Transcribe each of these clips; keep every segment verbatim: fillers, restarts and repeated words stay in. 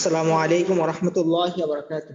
আসসালামু আলাইকুম ওয়া রাহমাতুল্লাহি ওয়া বারাকাতুহু।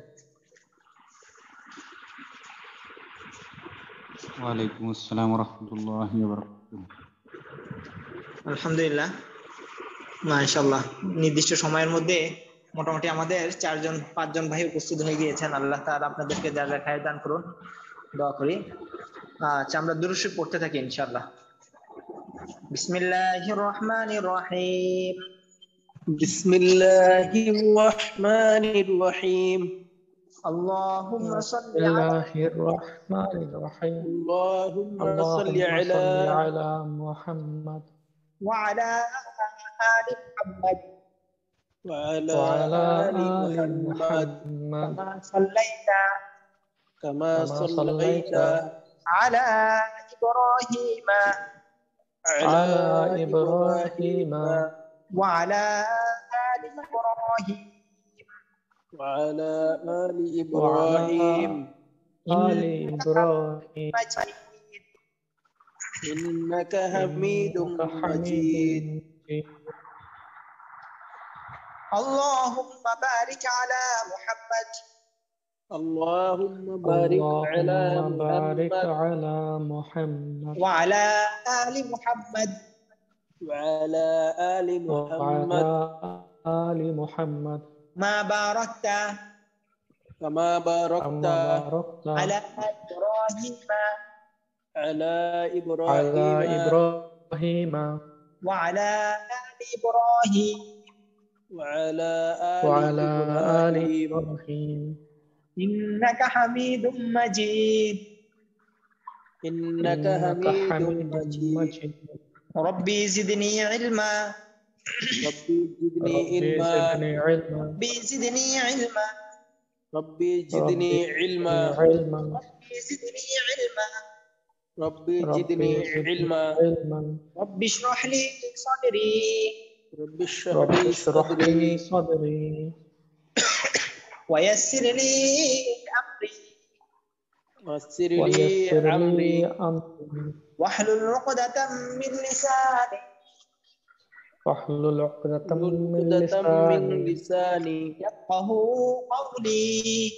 ওয়ালাইকুম আসসালাম ওয়া রাহমাতুল্লাহি ওয়া বারাকাতুহু। আলহামদুলিল্লাহ, মাশাআল্লাহ, নির্দিষ্ট সময়ের মধ্যে মোটামুটি আমাদের চারজন পাঁচজন ভাই উপস্থিত হয়ে গিয়েছেন। আল্লাহ তাআলা আপনাদেরকে যার যার খায়ের দান করুন, দোয়া করি। আচ্ছা, আমরা দুরূদ শরীফ পড়তে থাকি ইনশাআল্লাহ। বিসমিল্লাহির রহমানির রহিম। বিসমিল্লাহির রহমানির রহিম। আল্লাহুম্মা সাল্লি আলা বিসমিল্লাহির রহমানির রহিম। আল্লাহুম্মা সাল্লি আল্লাহুম্মা আলা সাল্লি আলা মুহাম্মাদ ওয়া আলা আলি মুহাম্মাদ ওয়া আলা ওয়া আলা আলি আলি মুহাম্মাদ মুহাম্মাদ কামা সাল্লাইতা কামা কামা সাল্লাইতা সাল্লাইতা আলা ইব্রাহিমা আলা আলা ইব্রাহিম ইব্রাহিমা ওয়া আলা আলি ইব্রাহিম ওয়া আলা আলি ওয়া আলা ইব্রাহিম আলি ইব্রাহিম মাজিদ। ইন্নাকা হামিদুম ইন্নাকা মাজিদ। হামিদুম মাজিদ। আল্লাহুম্মা বারিক আলা মুহাম্মাদ আল্লাহুম্মা বারিক আলা اللهم بارك মুহাম্মাদ على محمد ওয়া আলা আলি মুহাম্মাদ ওয়া আলা আলি মুহাম্মাদ وعلى آل محمد মা বারাকতা কামা বারাকতা كما باركت আলা ইব্রাহিম আলা على ইব্রাহিমা إبراهيم ওয়া আলা আলি ইব্রাহিম وعلى آل وعلى آل إبراهيم إبراهيم ইন্নাকা হামিদুম মাজিদ। إنك إنك حميد حميد مجيد. مجيد রব্বি জিদনি ইলমা ربي زدني ربي علما زدني علما রব্বি জিদনি ইলমা ربي زدني ربي علما زدني علما রব্বি জিদনি ইলমা ربي ربي زدني زدني علما علما রব্বি ইশরাহ লি সাদরি ربي اشرح رب لي اشرح صدري لي صدري ويسر لي أمري ويسر لي ويسر أمري لي أمري واحلل عقدة من لساني واحلل عقدة من عقدة من لساني لساني يفقه قولي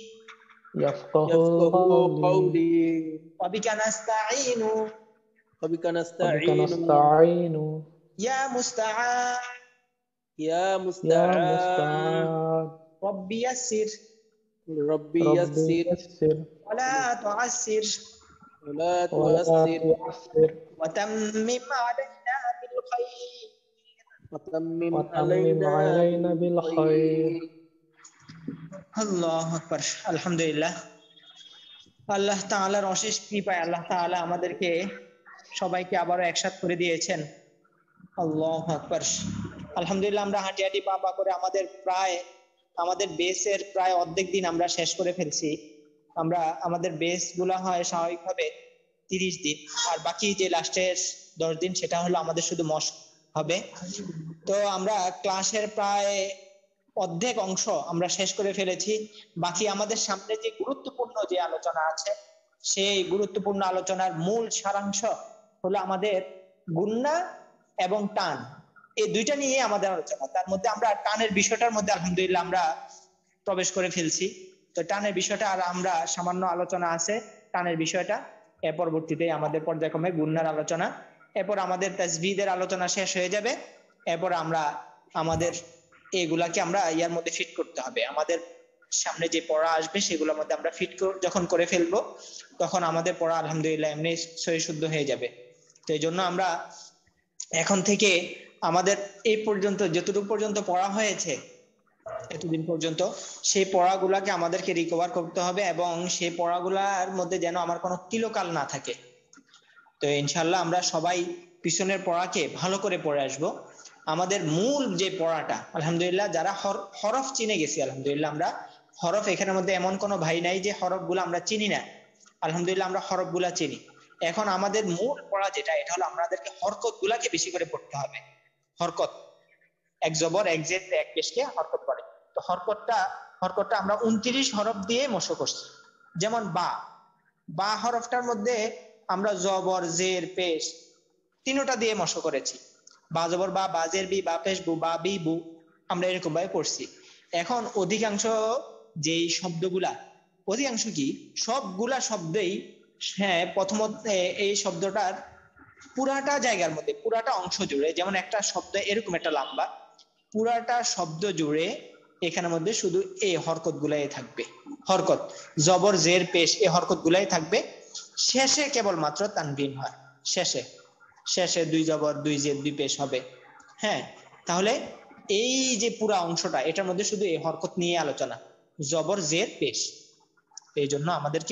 يفقه يفقه قولي قولي وبك نستعين وبك وبك نستعين نستعين يا مستعان يا يا مستعان مستعان ربي يسر ربي ربي يسر يسر ولا تعسر ولا ولا تؤثر تؤثر وتمم علينا بالخير وتمم وتمم علينا علينا بالخير আল্লাহু আকবার। আলহামদুলিল্লাহ, আল্লাহ তাআলার অশেষ কৃপায় আল্লাহ তাআলা আমাদেরকে সবাইকে আবারও একসাথ করে দিয়েছেন। আল্লাহু আকবার। আলহামদুলিল্লাহ, আমরা হাঁটি হাঁটি পা পা করে আমাদের প্রায় আমাদের বেসের প্রায় অর্ধেক দিন আমরা শেষ করে ফেলছি। আমরা আমাদের বেস গুলা হয় স্বাভাবিকভাবে তিরিশ দিন, আর বাকি যে লাস্টের দশ দিন সেটা হলো আমাদের শুধু মশক হবে। তো আমরা ক্লাসের প্রায় অর্ধেক অংশ আমরা শেষ করে ফেলেছি। বাকি আমাদের সামনে যে গুরুত্বপূর্ণ যে আলোচনা আছে, সেই গুরুত্বপূর্ণ আলোচনার মূল সারাংশ হলো আমাদের গুন্না এবং টান, এই দুইটা নিয়ে আমাদের আলোচনা। তার মধ্যে আমরা টানের বিষয়টার মধ্যে আলহামদুলিল্লাহ আমরা প্রবেশ করে ফেলছি। তো টানের বিষয়টা আর আমরা সামান্য আলোচনা আছে টানের বিষয়টা, এর পরবর্তীতে আমাদের পর্যায়ক্রমে গুন্নার আলোচনা, এরপর আমাদের তাসবিদের আলোচনা শেষ হয়ে যাবে। এরপর আমরা আমাদের এগুলাকে আমরা ইয়ার মধ্যে ফিট করতে হবে। আমাদের সামনে যে পড়া আসবে সেগুলোর মধ্যে আমরা ফিট যখন করে ফেলবো, তখন আমাদের পড়া আলহামদুলিল্লাহ এমনি সহি শুদ্ধ হয়ে যাবে। তো এই জন্য আমরা এখন থেকে আমাদের এই পর্যন্ত যতটুকু পর্যন্ত পড়া হয়েছে এতদিন পর্যন্ত, সেই পড়াগুলাকে আমাদেরকে রিকভার করতে হবে, এবং সেই পড়াগুলার মধ্যে যেন আমার কোনো কিলোকাল না থাকে। তো ইনশাল্লাহ আমরা সবাই পিছনের পড়াকে ভালো করে পড়ে আসবো। আমাদের মূল যে পড়াটা আলহামদুলিল্লাহ যারা হরফ চিনে গেছি, আলহামদুলিল্লাহ আমরা হরফ, এখানের মধ্যে এমন কোনো ভাই নাই যে হরফ গুলা আমরা চিনি না। আলহামদুলিল্লাহ আমরা হরফ গুলা চিনি। এখন আমাদের মূল পড়া যেটা, এটা হলো আমাদেরকে হরকত গুলাকে বেশি করে পড়তে হবে। হরকত, এক জবর এক জের এক পেশকে হরকত করে। তো হরকতটা হরকতটা আমরা উনত্রিশ হরফ দিয়ে মশক করছি। যেমন বা, বা হরফটার মধ্যে আমরা জবর জের পেশ তিনটা দিয়ে মশক করেছি। বা জবর বা, বা জের বি, বা পেশ বু, বা বি বু, আমরা এরকম ভাবে পড়ছি। এখন অধিকাংশ যেই শব্দগুলা, অধিকাংশ কি সবগুলা শব্দেই হ্যাঁ প্রথমত এ- এই শব্দটার পুরাটা জায়গার মধ্যে পুরাটা অংশ জুড়ে, যেমন একটা শব্দ এরকম একটা লম্বা, পুরাটা শব্দ জুড়ে এখানের মধ্যে শুধু এই হরকত গুলাই থাকবে, হরকত জবর জের পেশ এই হরকত গুলাই থাকবে। শেষে কেবলমাত্র তানবিন হয়, শেষে শেষে দুই জবর দুই জের দুই পেশ হবে। হ্যাঁ, তাহলে এই যে পুরা অংশটা এটার মধ্যে শুধু এই হরকত নিয়ে আলোচনা, জবর জের পেশ। এই জন্য আমাদেরকে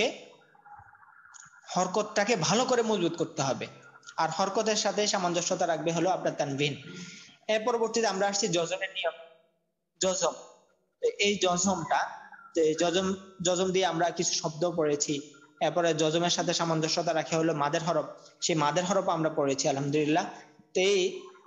হরকতটাকে ভালো করে মজবুত করতে হবে, আর হরকতের সাথে সামঞ্জস্যতা রাখবে হলো আপনার তানবিন। এর পরবর্তীতে আমরা আসছি জজমের নিয়ম। জজম, এই জজমটা যে জজম জজম দিয়ে আমরা কিছু শব্দ পড়েছি। এরপরে জজমের সাথে সামঞ্জস্যতা রাখে হলো মাদের হরফ, সেই মাদের হরফ আমরা পড়েছি আলহামদুলিল্লাহ। তো এই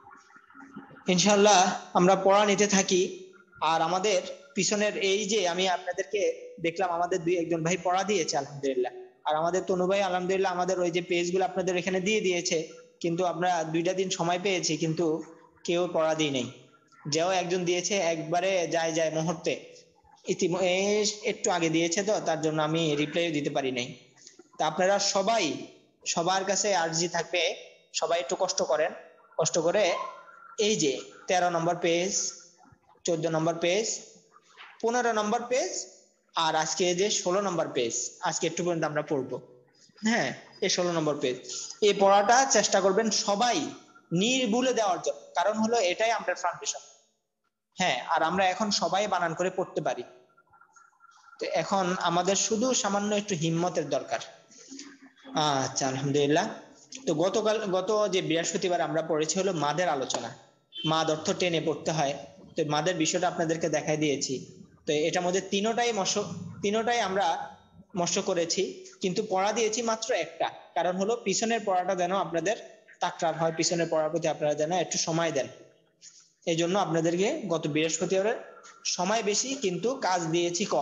ইনশাল্লাহ আমরা পড়া নিতে থাকি। আর আমাদের পিছনের এই যে আমি আপনাদেরকে দেখলাম আমাদের দুই একজন ভাই পড়া দিয়েছে আলহামদুলিল্লাহ, আর আমাদের তনু ভাই আলহামদুলিল্লাহ আমাদের ওই যে পেজগুলো আপনাদের এখানে দিয়ে দিয়েছে, কিন্তু আমরা দুইটা দিন সময় পেয়েছি কিন্তু কেউ পড়া দিই নাই। যেও একজন দিয়েছে একবারে যায় যায় মুহূর্তে, ইতিম- এই একটু আগে দিয়েছে তো তার জন্য আমি রিপ্লাইও দিতে পারি নাই। তা আপনারা সবাই, সবার কাছে আর্জি থাকবে, সবাই একটু কষ্ট করেন, কষ্ট করে এই যে তেরো নম্বর পেজ, চোদ্দ নম্বর পেজ, পনেরো নম্বর পেজ, আর আজকে যে ষোলো নম্বর পেজ আজকে একটু পর্যন্ত আমরা পড়বো। হ্যাঁ, এই ষোলো নম্বর পেজ এই পড়াটা চেষ্টা করবেন সবাই নির্ভুলে দেওয়ার জন্য, কারণ হলো এটাই আমাদের ফাউন্ডেশন। হ্যাঁ, আর আমরা এখন সবাই বানান করে পড়তে পারি। তো এখন আমাদের শুধু সামান্য একটু হিম্মতের দরকার। আচ্ছা আলহামদুলিল্লাহ। তো গতকাল গত যে বৃহস্পতিবার আমরা পড়েছি হলো মাদের আলোচনা, মাদ অর্থ টেনে পড়তে হয়। তো মাদের বিষয়টা আপনাদেরকে দেখাই দিয়েছি। তো এটার মধ্যে তিনোটাই মশ তিনোটাই আমরা মশ করেছি, কিন্তু পড়া দিয়েছি মাত্র একটা, কারণ হলো পিছনের পড়াটা যেন আপনাদের তাকরার হয়, পিছনের পড়ার প্রতি আপনারা যেন একটু সময় দেন। এই জন্য আপনাদেরকে গত বৃহস্পতিবারের সময় বেশি কিন্তু কাজ দিয়েছি কম।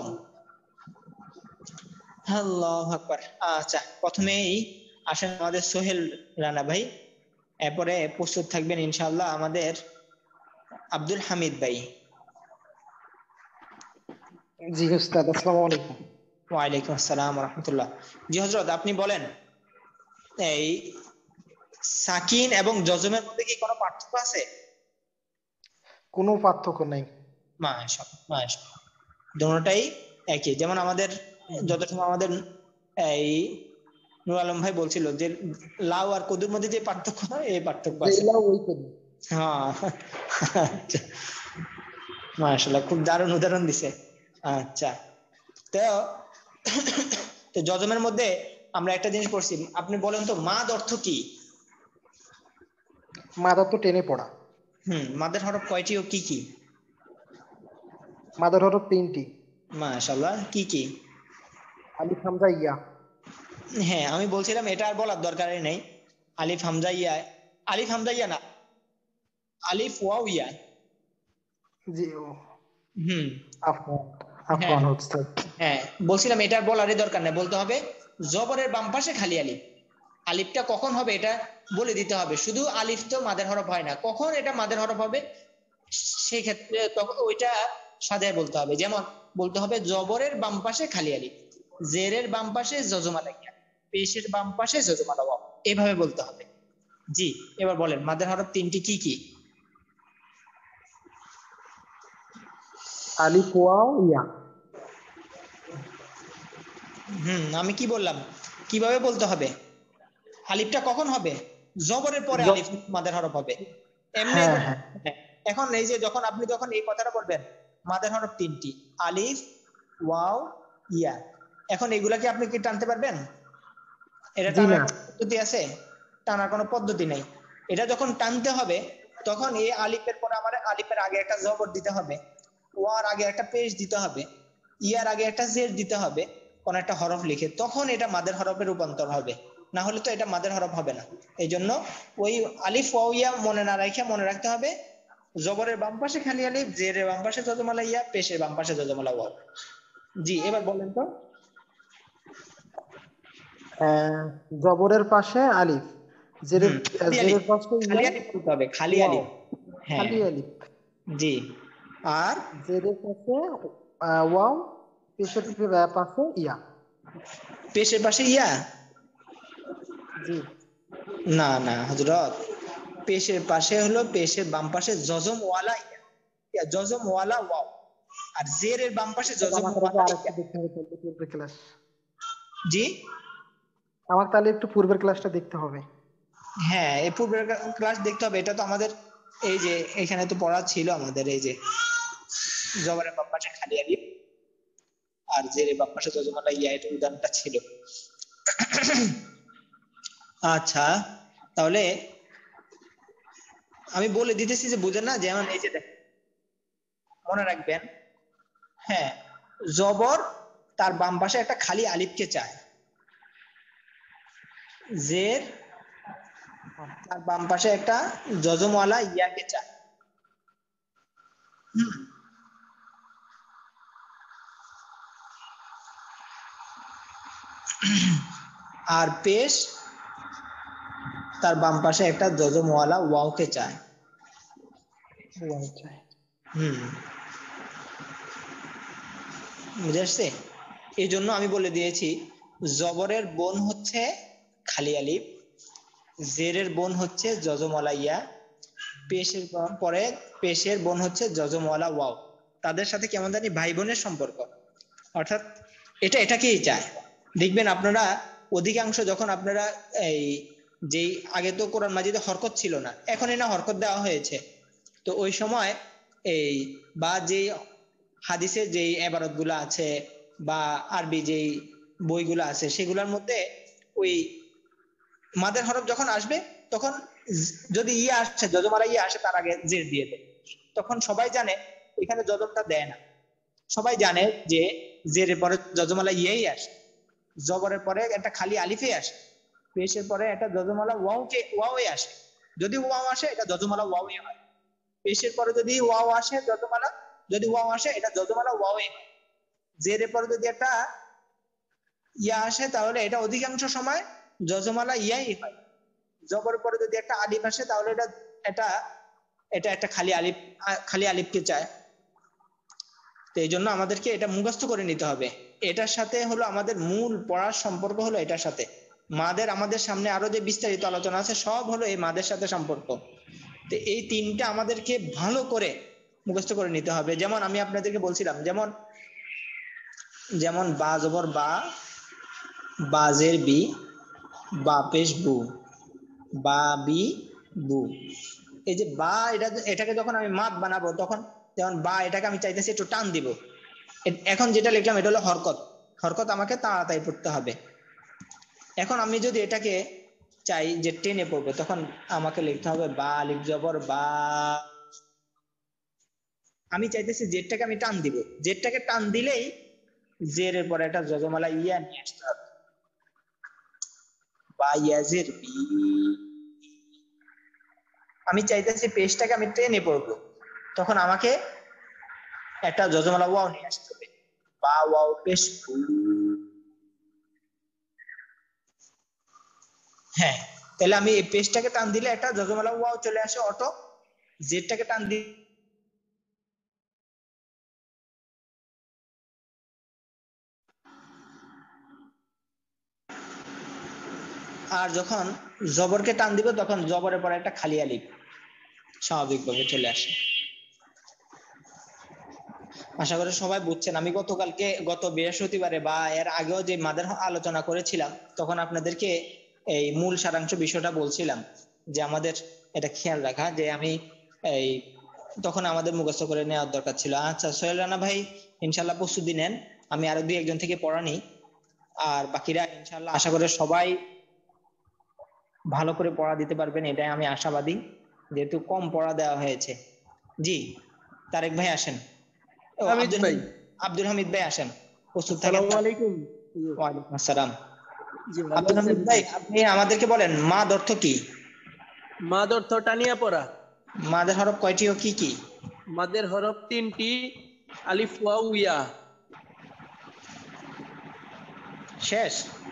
আল্লাহু আকবার। আচ্ছা, প্রথমেই আসেন আমাদের সোহেল রানা ভাই, এরপরে প্রস্তুত থাকবেন ইনশাআল্লাহ আমাদের আব্দুল হামিদ ভাই। জি উস্তাদ, আসসালামু আলাইকুম। ওয়ালাইকুম আসসালাম ওয়া রাহমাতুল্লাহ। জি হযরত, আপনি বলেন এই সাকিন এবং জজমের মধ্যে কি কোনো পার্থক্য আছে? কোনো পার্থক্য নাই। মাশাআল্লাহ মাশাআল্লাহ, দুটোটাই একই। যেমন আমাদের যত সময় আমাদের এই নূর আলম ভাই বলছিল যে লাউ আর কদুর মধ্যে যে পার্থক্য হয় এই পার্থক্য আছে। যেগুলা ওই করি। হ্যাঁ, মাশাআল্লাহ, খুব দারুণ উদাহরণ দিছে। আচ্ছা, তো তো জজমের মধ্যে আমরা একটা জিনিস পড়ছি, আপনি বলেন তো মাদ অর্থ কি? মাদার তো টেনে পড়া। হুম, মাদের হরফ কয়টি ও কি কি? মাদার হরফ তিনটি। মাশাআল্লাহ, কি কি? আলিফ হামজা ইয়া। হ্যাঁ, আমি বলছিলাম এটা আর বলার দরকারই নেই। আলিফ হামজা ইয়া, আলিফ হামজা ইয়া না, আলিফ ওয়াও ইয়া। জি ও হুম, আফওয়ান হ্যাঁ আফওয়ান উস্তাদ। হ্যাঁ, বলছিলাম এটা আর বলারই দরকার নেই, বলতে হবে জবরের বাম পাশে খালি আলিফ। আলিফটা কখন হবে এটা বলে দিতে হবে। শুধু আলিফ তো মাদের হরফ হয় না, কখন এটা মাদের হরফ হবে সেই ক্ষেত্রে তখন ওইটা সাজায় বলতে হবে। যেমন বলতে হবে জবরের বাম পাশে খালি আলিফ, জেরের বাম পাশে জজমা লাগিয়া, পেশের বাম পাশে জজমা লাগাও, এভাবে বলতে হবে। জি, এবার বলেন মাদের হরফ তিনটি কি কি? আলিফ ওয়াও ইয়া। হুম, আমি কি বললাম, কিভাবে বলতে হবে? আলিফটা কখন হবে? জবরের পরে জ- আলিফ মাদের হরফ হবে। এমনি হ্যাঁ হ্যাঁ এখন এই যে যখন আপনি যখন এই কথাটা বলবেন মাদের হরফ তিনটি, আলিফ ওয়াও ইয়া, এখন এগুলা কি আপনি কি টানতে পারবেন? এটা জি টানার না। কোনো পদ্ধতি আছে? টানার কোনো পদ্ধতি নাই। এটা যখন টানতে হবে তখন এই আলিফের পরে আমার আলিফের আগে একটা জবর দিতে হবে, ওয়ার আগে একটা পেশ দিতে হবে, ইয়ার আগে একটা জের দিতে হবে, কোন একটা হরফ লিখে, তখন এটা মাদের হরফে রূপান্তর হবে। না হলে তো এটা মাদের হরফ হবে না। এই জন্য ওই আলিফ ওয়াও ইয়া মনে না রেখে মনে রাখতে হবে জবরের বাম পাশে খালি আলিফ, জেরের বাম পাশে জজমালা ইয়া, পেশের বাম পাশে জজমালা ওয়াও। জি, এবার বলেন তো। আহ, জবরের পাশে আলিফ, জেরের হুম, খালি আলিফ, জেরের পাশে খালি ইয়া আলিফ বলতে হবে, খালি ওয়াও আলিফ। হ্যাঁ, খালি আলিফ। জি আর জেরের পাশে আহ, ওয়াও, পেশের পাশে ইয়া। পেশের পাশে ইয়া? জি। না না হযরত, পেশের পাশে হলো পেশের বাম পাশে জজম ওয়ালা ইয়া, ইয়া জজম ওয়ালা ওয়াও, আর জেরের বাম পাশে জজম আমাকে ওয়ালা আরেকটু ইয়া। দেখতে হবে তাহলে পূর্বের ক্লাস। জি আমার তাহলে একটু পূর্বের ক্লাসটা দেখতে হবে। হ্যাঁ, এই পূর্বের ক্লাস দেখতে হবে। এটা তো আমাদের এই যে এখানে তো পড়া ছিল আমাদের, এই যে জবরের বাম পাশে খালি আলিফ আর জেরের বাম পাশে জজম ওয়ালা ইয়া, এটা উদাহরণটা ছিল। আচ্ছা, তাহলে আমি বলে দিতেছি যে বুঝেন না, যেমন এই যে দেখেন, মনে রাখবেন, হ্যাঁ, জবর তার বাম পাশে একটা খালি আলিফকে চায়, জের তার বাম পাশে একটা জজমওয়ালা ইয়াকে চায়। হুম। আর পেশ তার বাম পাশে একটা জজমওয়ালা ওয়াওকে চায়। ওয়াও চাই। হুম, বুঝে আসছে? এই জন্য আমি বলে দিয়েছি, জবরের বোন হচ্ছে খালি আলিফ, জেরের বোন হচ্ছে জজমওয়ালা ইয়া, পেশের পরে পেশের বোন হচ্ছে জজমওয়ালা ওয়াও। তাদের সাথে কেমন জানি ভাই বোনের সম্পর্ক, অর্থাৎ এটা এটাকেই চায়। দেখবেন আপনারা অধিকাংশ যখন আপনারা এই যেই আগে তো কোরআন মাজিদে হরকত ছিল না, এখন না হরকত দেওয়া হয়েছে, তো ওই সময় এই বা যেই হাদিসে যেই ইবারত গুলো আছে বা আরবি যেই বইগুলো আছে সেগুলোর মধ্যে ওই মাদের হরফ যখন আসবে তখন যদি ইয়ে আসছে, জজমালা ইয়ে আসে, তার আগে জের দিয়ে দেয়, তখন সবাই জানে এখানে জজমটা দেয় না। সবাই জানে যে জেরের পরে জজমালা ইয়েই আসে, জবরের পরে একটা খালি আলিফে আসে, পেশের পরে একটা জজমালা ওয়াওকে ওয়াওয়ে আসে। যদি ওয়াও আসে এটা জজমালা ওয়াওয়ে হয়, পেশের পরে যদি ওয়াও আসে জজমালা, যদি ওয়াও আসে এটা জজমালা ওয়াওয়ে হয়। জেরের পরে যদি একটা ইয়া আসে তাহলে এটা অধিকাংশ সময় জজমালা ইয়াই হয়। জবরের পরে যদি একটা আলিফ আসে তাহলে এটা এটা এটা একটা খালি আলিফ, খালি আলিফকে চায়। তো এই জন্য আমাদেরকে এটা মুখস্থ করে নিতে হবে। এটার সাথে হলো আমাদের মূল পড়ার সম্পর্ক হলো এটার সাথে। মাদের আমাদের সামনে আরো যে বিস্তারিত আলোচনা আছে সব হলো এই মাদের সাথে সম্পর্ক। তো এই তিনটা আমাদেরকে ভালো করে মুখস্থ করে নিতে হবে। যেমন আমি আপনাদেরকে বলছিলাম, যেমন যেমন বা জবর বা, বাজের বি, বা পেশ বু, বা বি বু। এই যে বা, এটা এটাকে যখন আমি মাদ বানাবো তখন যেমন বা এটাকে আমি চাইতেছি একটু টান দিব। এখন যেটা লিখলাম এটা হলো হরকত, হরকত আমাকে তাড়াতাড়ি পড়তে হবে। এখন আমি যদি এটাকে চাই যে টেনে পড়বো তখন আমাকে লিখতে হবে বা আলিফ জবর বা। আমি চাইতেছি জেরটাকে আমি টান দিব, জেরটাকে টান দিলেই জেরের পরে একটা জজমালা ইয়া নিয়ে আসতে হবে, বা ইয়াজের বি। আমি চাইতেছি পেশটাকে আমি টেনে পড়বো, তখন আমাকে একটা জজমালা ওয়াও নিয়ে আসতে হবে, বা ওয়াও পেশ। হ্যাঁ, তাহলে আমি এই পেশটাকে টান দিলে একটা জজমালা ওয়াও চলে আসে অটো, জেডটাকে টান দিলে আর যখন জবরকে টান দিব তখন জবরের পরে একটা খালি আলিফ স্বাভাবিকভাবে চলে আসে। আশা করি সবাই বুঝছেন। আমি গতকালকে গত বৃহস্পতিবারে বা এর আগেও যে মাদের আলোচনা করেছিলাম তখন আপনাদেরকে এই মূল সারাংশ বিষয়টা বলছিলাম যে আমাদের এটা খেয়াল রাখা, যে আমি এই তখন আমাদের মুখস্থ করে নেওয়ার দরকার ছিল। আচ্ছা সোহেল রানা ভাই ইনশাল্লাহ প্রস্তুতি নেন, আমি আরো দুই একজন থেকে পড়ানি, আর বাকিরা ইনশাল্লাহ আশা করি সবাই ভালো করে পড়া দিতে পারবেন, এটাই আমি আশাবাদী, যেহেতু কম পড়া দেওয়া হয়েছে। জি তারেক ভাই আসেন, ও হামিদ আব্দুল ভাই, আব্দুল হামিদ ভাই আসেন, প্রস্তুত থাকেন। আসসালামু আলাইকুম। ওয়ালাইকুম আসসালাম। জি ভালো আব্দুল আছেন? হামিদ ভাই আপনি আমাদেরকে বলেন মাদ অর্থ কি? মাদ অর্থ টানিয়া পড়া। মাদের হরফ কয়টি ও কি কি? মাদের হরফ তিনটি, আলিফ ওয়াও ইয়া। শেষ?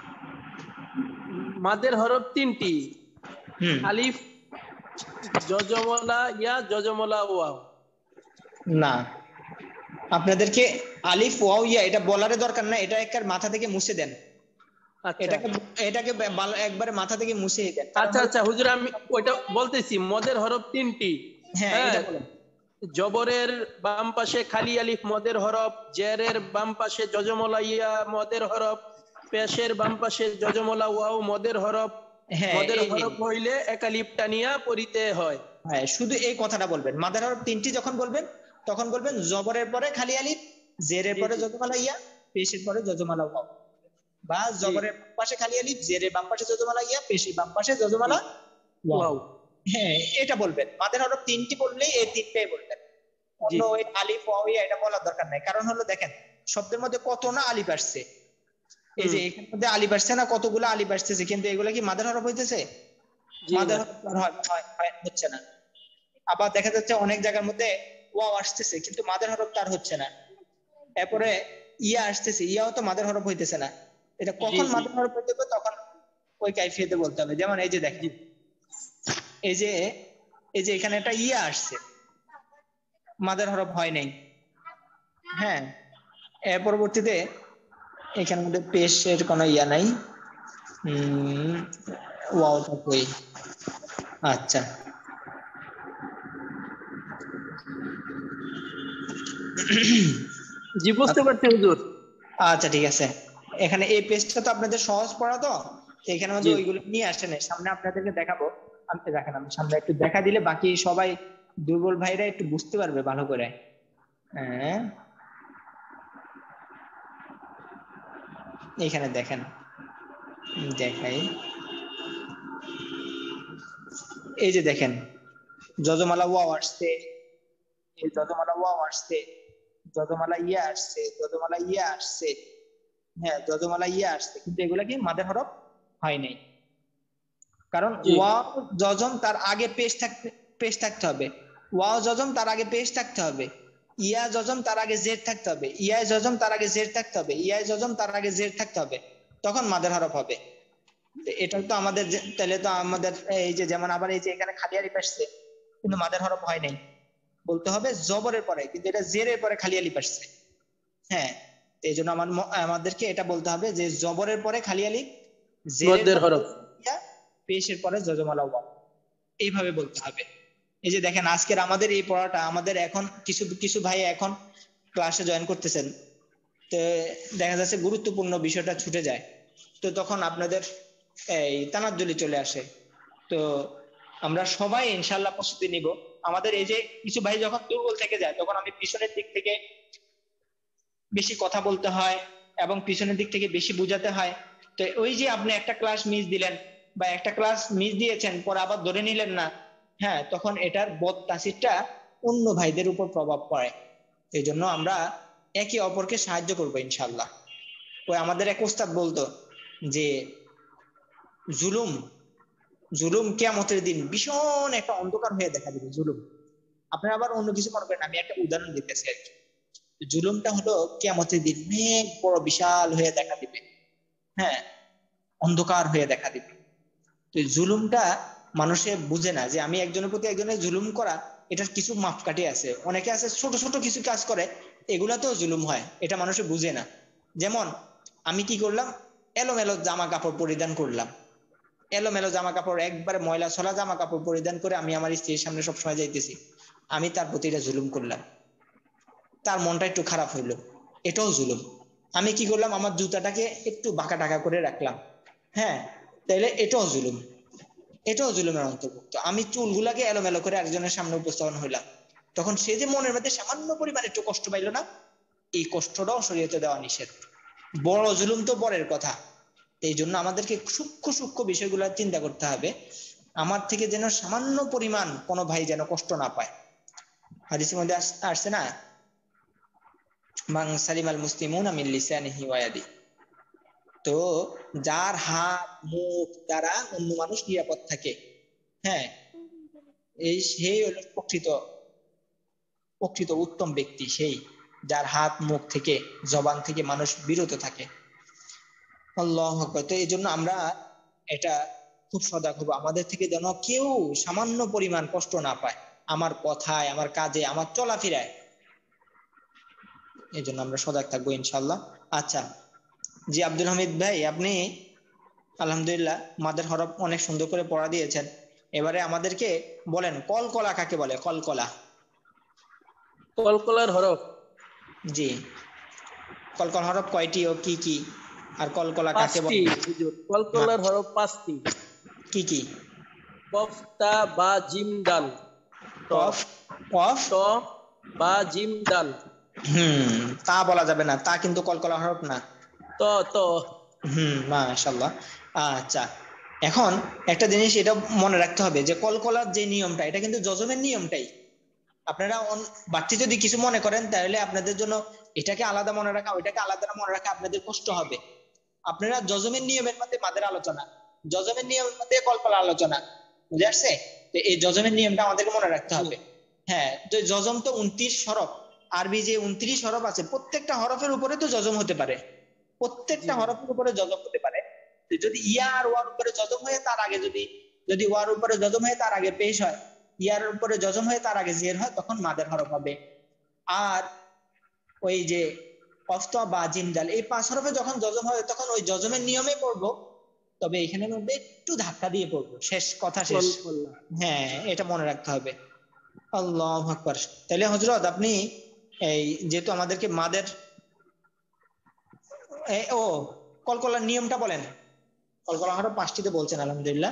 মাদের হরফ তিনটি, হুম। আলিফ জজমলা ইয়া জজমলা ওয়াও। না, আপনাদেরকে আলিফ ওয়াও ইয়া এটা বলার দরকার না, এটা একবার মাথা থেকে মুছে দেন। আচ্ছা এটাকে এটাকে বা- একবারে মাথা থেকে মুছে দেন, কারণ আচ্ছা হলো- আচ্ছা হুজুর আমি ওইটা বলতেছি, মদের হরফ তিনটি। হ্যাঁ হ্যাঁ, এটা বলেন। জবরের বাম পাশে খালি আলিফ মদের হরফ, জেরের বাম পাশে যজমলা ইয়া মদের হরফ, পেশের বাম পাশে যজমলা ওয়াও মদের হরফ। হ্যাঁ মদের এই- হরফ হইলে একালিফ টানিয়া পড়িতে হয়। হ্যাঁ শুধু এই কথাটা বলবেন, মাদার হরফ তিনটি যখন বলবেন তখন বলবেন জবরের পরে খালি আলিফ, জেরের জি, পরে জি। যজমালা ইয়া, পেশের পরে যজমালা ওয়াও, বা জবরের বাম পাশে খালি আলিফ, জেরের বাম পাশে যজমালা ইয়া, পেশের বাম পাশে যজমালা ওয়াও। ওয়াও। হ্যাঁ এটা বলবেন, মাদার হরফ তিনটি বললেই এই তিনটাই বলবেন, অন্য ওই আলিফ ওয়াও ইয়া এটা বলার দরকার নাই। কারণ হলো দেখেন শব্দের মধ্যে কত না আলিফ আসছে, এই যে হুম। এখানের মধ্যে আলিফ আসছে না, কতগুলো আলিফ আসতেছে, কিন্তু এগুলা কি মাদার হরফ হইতেছে? জি মাদার না। হরফ আর হয়- হয়- হয়- হচ্ছে না। আবার দেখা যাচ্ছে অনেক জায়গার মধ্যে ওয়াও আসতেছে কিন্তু মাদার হরফ তার হচ্ছে না। এরপরে ইয়া আসতেছে, ইয়াও তো মাদার হরফ হইতেছে না। এটা কখন জি, জি। মাদার হরফ হইতে হবে তখন ওই কাইফিয়তে বলতে হবে। যেমন এই যে দেখেন, এই যে এই যে এখানে একটা ইয়া আসছে, মাদার হরফ হয় নাই। হ্যাঁ এর পরবর্তীতে এখানের মধ্যে পেশের কোনো ইয়া নাই, হম ওয়াওটা কই, আচ্ছা জি বুঝতে পারছি হুজুর। আচ্ছা ঠিক আছে। এখানে এই পেজটা তো আপনাদের সহজ পড়া, তো এখানে মধ্যে জি। ওইগুলো নিয়ে আসেন, সামনে আপনাদেরকে দেখাবো। আমি দেখেন আমি সামনে একটু দেখা দিলে বাকি সবাই দুর্বল ভাইরা একটু বুঝতে পারবে ভালো করে। হ্যাঁ এখানে দেখেন, দেখাই, এই যে দেখেন যজমালা ওয়াও আসছে, এই যজমালা ওয়াও আসছে, যজমালা ইয়া আসছে, যজমালা ইয়া আসছে, হ্যাঁ যজমালা ইয়া আসছে, কিন্তু এগুলা কি মাদের হরফ হয় নাই। কারণ জি। ওয়াও যজম তার আগে পেশ থাকতে পেশ থাকতে হবে, ওয়াও যজম তার আগে পেশ থাকতে হবে, ইয়া যজম তার আগে জের থাকতে হবে, ইয়া যজম তার আগে জের থাকতে হবে, ইয়া যজম তার আগে জের থাকতে হবে, তখন মাদের হরফ হবে। তো এটা তো আমাদের যে- তাহলে তো আমাদের এই যে যেমন আবার এই যে এখানে খালি আলিফ আসছে কিন্তু মাদের হরফ হয় নাই, বলতে হবে জবরের পরে, কিন্তু এটা জেরের পরে খালি আলিফ আসছে। হ্যাঁ এই জন্য আমার ম- আমাদেরকে এটা বলতে হবে যে জবরের পরে খালি আলিফ, জেরের মদের পরে হরফ। ইয়া, পেশের পরে যজমালা ওয়াও, এইভাবে বলতে হবে। এই যে দেখেন আজকের আমাদের এই পড়াটা, আমাদের এখন কিছু কিছু ভাই এখন ক্লাসে জয়েন করতেছেন, তো দেখা যাচ্ছে গুরুত্বপূর্ণ বিষয়টা ছুটে যায়, তো তখন আপনাদের এই তানাজ্জুলি চলে আসে। তো আমরা সবাই ইনশাল্লাহ প্রস্তুতি নিব। আমাদের এই যে কিছু ভাই যখন দুর্বল থেকে যায় তখন আমি পিছনের দিক থেকে বেশি কথা বলতে হয় এবং পিছনের দিক থেকে বেশি বোঝাতে হয়। তো ওই যে আপনি একটা ক্লাস মিস দিলেন বা একটা ক্লাস মিস দিয়েছেন পরে আবার ধরে নিলেন না, হ্যাঁ তখন এটার বদ তাসিরটা অন্য ভাইদের উপর প্রভাব পড়ে। এই জন্য আমরা একে অপরকে সাহায্য করবো ইনশাল্লাহ। ওই আমাদের এক ওস্তাদ বলতো যে জুলুম জুলুম কিয়ামতের দিন ভীষণ একটা অন্ধকার হয়ে দেখা দিবে জুলুম। আপনারা আবার অন্য কিছু মনে করেন, আমি একটা উদাহরণ দিতেছি আর কি। জুলুমটা হলো কিয়ামতের দিন অনেক বড় বিশাল হয়ে দেখা দিবে, হ্যাঁ অন্ধকার হয়ে দেখা দিবে। তো এই জুলুমটা মানুষে বুঝে না যে আমি একজনের প্রতি একজনের জুলুম করা, এটার কিছু মাপকাঠি আছে। অনেকে আছে ছোট ছোট কিছু কাজ করে, এগুলাতেও জুলুম হয়, এটা মানুষে বুঝে না। যেমন আমি কি করলাম, এলোমেলো জামা কাপড় পরিধান করলাম, এলোমেলো জামা কাপড় একবারে ময়লা ছলা জামা কাপড় পরিধান করে আমি আমার স্ত্রীর সামনে সবসময় যাইতেছি, আমি তার প্রতি এটা জুলুম করলাম, তার মনটা একটু খারাপ হইলো, এটাও জুলুম। আমি কি করলাম, আমার জুতাটাকে একটু বাঁকা টাকা করে রাখলাম, হ্যাঁ তাইলে এটাও জুলুম, এটাও জুলুমের অন্তর্ভুক্ত। আমি চুলগুলাকে এলোমেলো করে একজনের সামনে উপস্থাপন হইলাম, তখন সে যে মনের মধ্যে সামান্য পরিমাণ একটু কষ্ট পাইলো না, এই কষ্টটাও শরীয়তে দেওয়া নিষেধ। বড় জুলুম তো পরের কথা। এই জন্য আমাদেরকে সূক্ষ্ম সূক্ষ্ম বিষয়গুলো চিন্তা করতে হবে, আমার থেকে যেন সামান্য পরিমাণ কোনো ভাই যেন কষ্ট না পায়। হাদিসের মধ্যে আস- আসছে না, মান সালিমাল মুসলিমুনা মিন লিসানিহি ওয়া ইয়াদিহি, তো যার হাত মুখ দ্বারা অন্য মানুষ নিরাপদ থাকে, হ্যাঁ এই সেই হলো প্রকৃত প্রকৃত উত্তম ব্যক্তি, সেই যার হাত মুখ থেকে জবান থেকে মানুষ বিরত থাকে। আল্লাহু আকবার। তো এই জন্য আমরা এটা খুব সজাগ হবো, আমাদের থেকে যেন কেউ সামান্য পরিমাণ কষ্ট না পায়, আমার কথায়, আমার কাজে, আমার চলাফেরায়। এই জন্য আমরা সজাগ থাকবো ইনশাআল্লাহ। আচ্ছা জি আব্দুল হামিদ ভাই, আপনি আলহামদুলিল্লাহ মাদের হরফ অনেক সুন্দর করে পড়া দিয়েছেন। এবারে আমাদেরকে বলেন কলকলা কাকে বলে? কলকলা। কলকলার হরফ জি, কলকলা হরফ কয়টি ও কি কি, আর কলকলা কাকে পাঁচটি বলে? হুজুর। কলকলার হরফ পাঁচটি। কি কি? কফ তা বা জিম দাল। কফ কফ ত বা জিম দাল। হুম, তা বলা যাবে না, তা কিন্তু কলকলা হরফ না। ত ত হুম, মাশাআল্লাহ। আচ্ছা, এখন একটা জিনিস এটা মনে রাখতে হবে যে কলকলার যে নিয়মটা, এটা কিন্তু যজমের নিয়মটাই। আপনারা অন- বাড়তি যদি কিছু মনে করেন তাহলে আপনাদের জন্য এটাকে আলাদা মনে রাখা, ওইটাকে আলাদা মনে রাখা আপনাদের কষ্ট হবে। আপনারা যজমের নিয়মের মধ্যে মাদের আলোচনা, যজমের নিয়মের মধ্যে কলকলা আলোচনা, বুঝে আসছে? তো এই যজমের নিয়মটা আমাদেরকে মনে রাখতে হবে। হ্যাঁ, তো যজম তো উনত্রিশ হরফ, আরবি যে উনত্রিশ হরফ আছে প্রত্যেকটা হরফের উপরে তো যজম হতে পারে, প্রত্যেকটা জি। হরফের উপরে যজম হতে পারে। তো যদি ইয়া আর ওয়ার উপরে যজম হয়ে তার আগে যদি যদি ওয়ার উপরে যজম হয়ে তার আগে পেশ হয়, ইয়ার উপরে যজম হয়ে তার আগে জের হয়, তখন মাদের হরফ হবে। আর ওই যে কফ বা জিম দাল এই পাঁচ হরফে যখন যজম হবে তখন ওই যজমের নিয়মে পড়বো, তবে এখানের মধ্যে একটু ধাক্কা দিয়ে পড়বো, শেষ কথা শেষ। কলকলা। হ্যাঁ, এটা মনে রাখতে হবে। আল্লাহু আকবার। তাহলে হযরত আপনি এই যেহেতু আমাদেরকে মাদের এ, ও কলকলার নিয়মটা বলেন। কলকলা হরফ পাঁচটিতে বলছেন আলহামদুলিল্লাহ।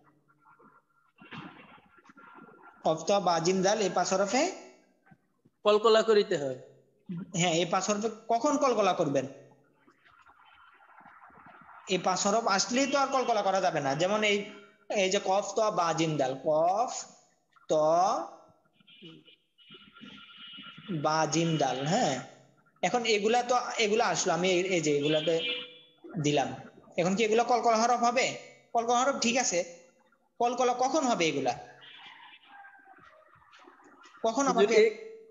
কফ বা জিম দাল এই পাঁচ হরফে, কলকলা করিতে হয়। হ্যাঁ এই পাঁচ হরফে কখন কলকলা করবেন? এই পাঁচ হরফ আসলেই তো আর কলকলা করা যাবে না। যেমন এই এই যে কফ ত বা জিম দাল, কফ ত বা জিম দাল, হ্যাঁ এখন এগুলা তো এগুলা আসলো, আমি এই এই যে এগুলাতে দিলাম, এখন কি এগুলা কলকলা হরফ হবে? কলকলা হরফ ঠিক আছে, কলকলা কখন হবে এগুলা? কখন হুজুর আমাকে এই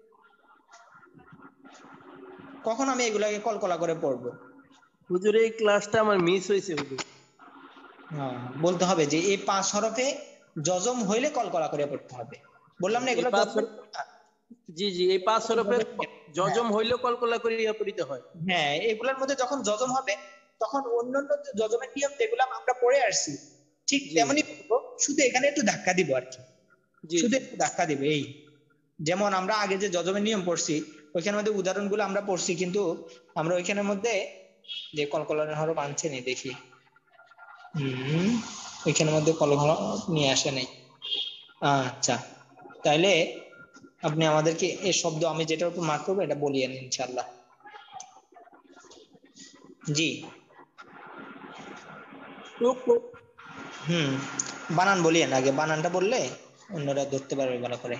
কখন আমি এগুলাকে কলকলা করে পড়বো? হুজুর এই ক্লাসটা আমার মিস হয়েছে হুজুর। হ্যাঁ, বলতে হবে যে এই পাঁচ হরফে যজম হইলে কলকলা করে পড়তে হবে। বললাম না এই এগুলো পাঁচ যজম। হরফ- জি জি এই পাঁচ হরফের যজম হইলেও কলকলা করিয়া পড়িতে হয়। হ্যাঁ, এগুলোর মধ্যে যখন যজম হবে তখন অন্যান্য যে যজমের নিয়ম যেগুলো আমরা পড়ে আসছি ঠিক জি তেমনি পড়বো, শুধু এখানে একটু ধাক্কা দিব আর কি, জি শুধু জি একটু ধাক্কা দিবে এই। যেমন আমরা আগে যে যজমের নিয়ম পড়ছি ওইখানের মধ্যে উদাহরণগুলো আমরা পড়ছি, কিন্তু আমরা ওইখানের মধ্যে যে কলকলার হরফ আনছে নি দেখি, হম ওইখানের মধ্যে কলকলা নিয়ে আসে নাই। আচ্ছা, তাইলে আপনি আমাদেরকে এই শব্দ আমি যেটার উপর মার্ক করবো এটা বলিয়েন ইনশাল্লাহ। জি, হুম, বানান বলিয়েন আগে, বানানটা বললে অন্যরা ধরতে পারবে ভালো করে।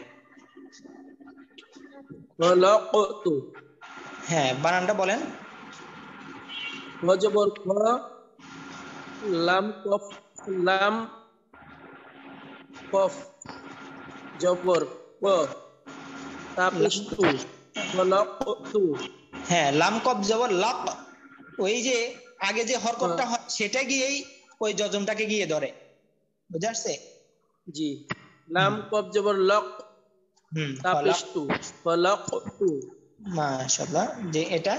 খলাকতু। হ্যাঁ, বানানটা বলেন। খ জবর খ, লাম কফ, লাম কফ জবর ক, তাপিশ তু, খলাকতু। হ্যাঁ, লাম কব জবর লাক, ওই যে আগে যে হরকতটা হয় সেটা গিয়েই ওই যজমটাকে গিয়ে ধরে, বুঝে আসছে? জি, লাম কফ জবর লক, হুম, তাপিশ ফলাক, তু, খলাকতু। মাশাআল্লাহ। যে এটা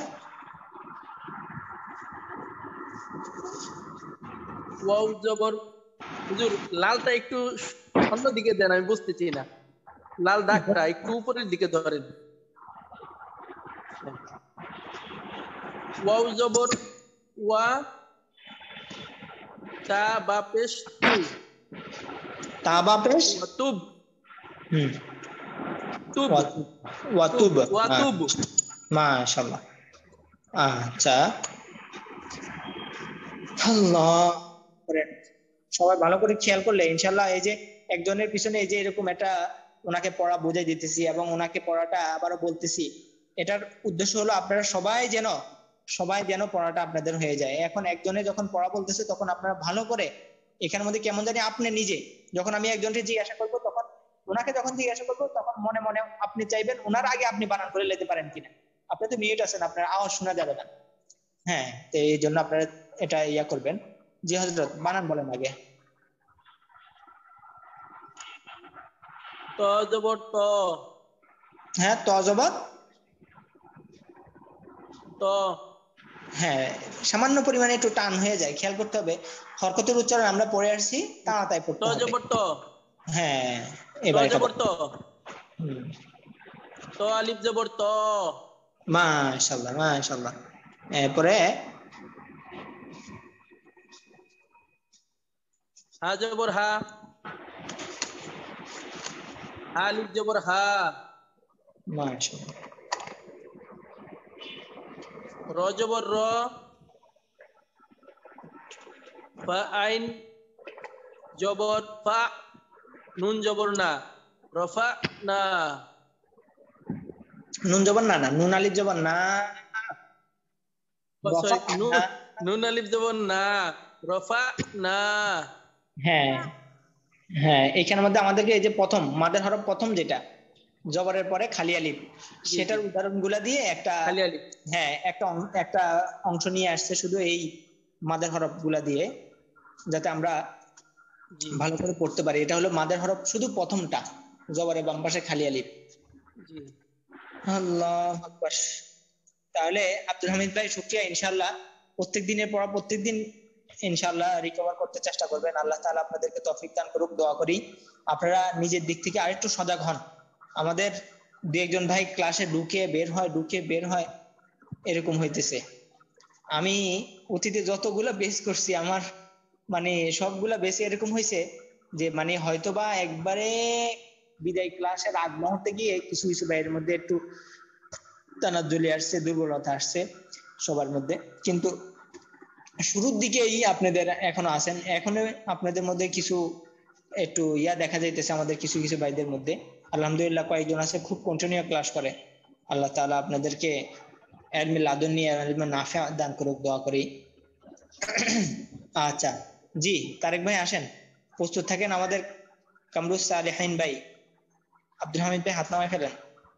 ওয়াও জবর, হুজুর লালটা একটু অন্যদিকে দেন, আমি বুঝতেছি না। লাল দাগটা একটু উপরের দিকে ধরেন। ওয়াও জবর ওয়া, তা বা পেশ তু, তাবা পেশ, ওয়াতুব, হুম, তুব, তুব, ওয়াতুব, ওয়াতুব। মাশাআল্লাহ। আচ্ছা, আল্লাহ, সবাই ভালো করে খেয়াল করলে ইনশাল্লাহ এই যে একজনের পিছনে এই যে এরকম একটা ওনাকে পড়া বুঝাই দিতেছি এবং ওনাকে পড়াটা আবারও বলতেছি, এটার উদ্দেশ্য হলো আপনারা সবাই যেন সবাই যেন পড়াটা আপনাদের হয়ে যায়। এখন একজনে যখন পড়া বলতেছে তখন আপনারা ভালো করে এখানের মধ্যে কেমন জানি আপনি নিজে, যখন আমি একজনকে জিজ্ঞাসা করবো তখন ওনাকে যখন জিজ্ঞাসা করবো তখন মনে মনে আপনি চাইবেন ওনার আগে আপনি বানান করে নিতে পারেন কিনা। আপনি তো মিউট আছেন, আপনার আওয়াজ শোনা যাবে না। হ্যাঁ, তো এই জন্য আপনারা এটা ইয়া করবেন। জি হযরত, বানান বলেন আগে। ত জবর ত, হ্যাঁ, ত জবর ত হ্যাঁ সামান্য পরিমাণে একটু টান হয়ে যায়, খেয়াল করতে হবে। হরকতের উচ্চারণ আমরা পড়ে আসছি, তাড়াতাড়ি ত পড়তে হবে। জবর ত হ্যাঁ ত এবার এটা জবর বল। ত হুম, ত আলিফ জবর ত মাশাআল্লাহ মাশাআল্লাহ। এরপরে হা জবর হা হা আলিফ জবর হা মাশাআল্লাহ। র জবর র ফা আইন জবর ফা নুন জবর না রফা না নুন জবর না, না নুন আলিফ জবর না, সরি রফা নুন না। নুন আলিফ জবর না রফা না হ্যাঁ হ্যাঁ এখানের মধ্যে আমাদেরকে এই যে প্রথম মাদের হরফ প্রথম যেটা জবরের পরে খালি আলিফ, জি সেটার জি উদাহরণগুলা দিয়ে একটা খালি আলিফ হ্যাঁ একটা অং- একটা অংশ নিয়ে আসছে শুধু এই মাদের হরফ গুলা দিয়ে, যাতে আমরা জি ভালো করে পড়তে পারি। এটা হলো মাদের হরফ শুধু প্রথমটা, জবরের বাম পাশে খালি আলিফ। জি আল্লাহু আকবার। তাহলে আব্দুল হামিদ ভাই শুকরিয়া, ইনশাআল্লাহ প্রত্যেক দিনের পড়া প্রত্যেক দিন ইনশাআল্লাহ রিকভার করতে চেষ্টা করবেন। আল্লাহ তাআলা আপনাদেরকে তৌফিক দান করুক, দোয়া করি। আপনারা নিজের দিক থেকে আরেকটু সজাগ হন। আমাদের দু একজন ভাই ক্লাসে ঢুকে বের হয় ঢুকে বের হয় এরকম হইতেছে। আমি অতীতে যতগুলো বেস করছি আমার মানে সবগুলা বেসে এরকম হয়েছে যে মানে হয়তোবা একবারে বিদায় ক্লাসের আগ মুহূর্তে গিয়ে কিছু কিছু ভাইয়ের মধ্যে একটু তানাজ্জুলি আসছে, দুর্বলতা আসছে সবার মধ্যে, কিন্তু শুরুর দিকেই আপনাদের এখনো আছেন, এখনো আপনাদের মধ্যে কিছু একটু ইয়া দেখা যাইতেছে আমাদের কিছু কিছু ভাইদের মধ্যে। আলহামদুলিল্লাহ কয়েকজন আছে খুব কন্টিনিউ ক্লাস করে। আল্লাহ তাআলা আপনাদেরকে ইলমে লাদুন্নি ইলমে নাফি দান করুক, দোয়া করি। আচ্ছা জি তারেক ভাই আসেন, প্রস্তুত থাকেন। আমাদের কামরুস সালেহিন ভাই আব্দুল হামিদ ভাই হাত নামায় ফেলেন।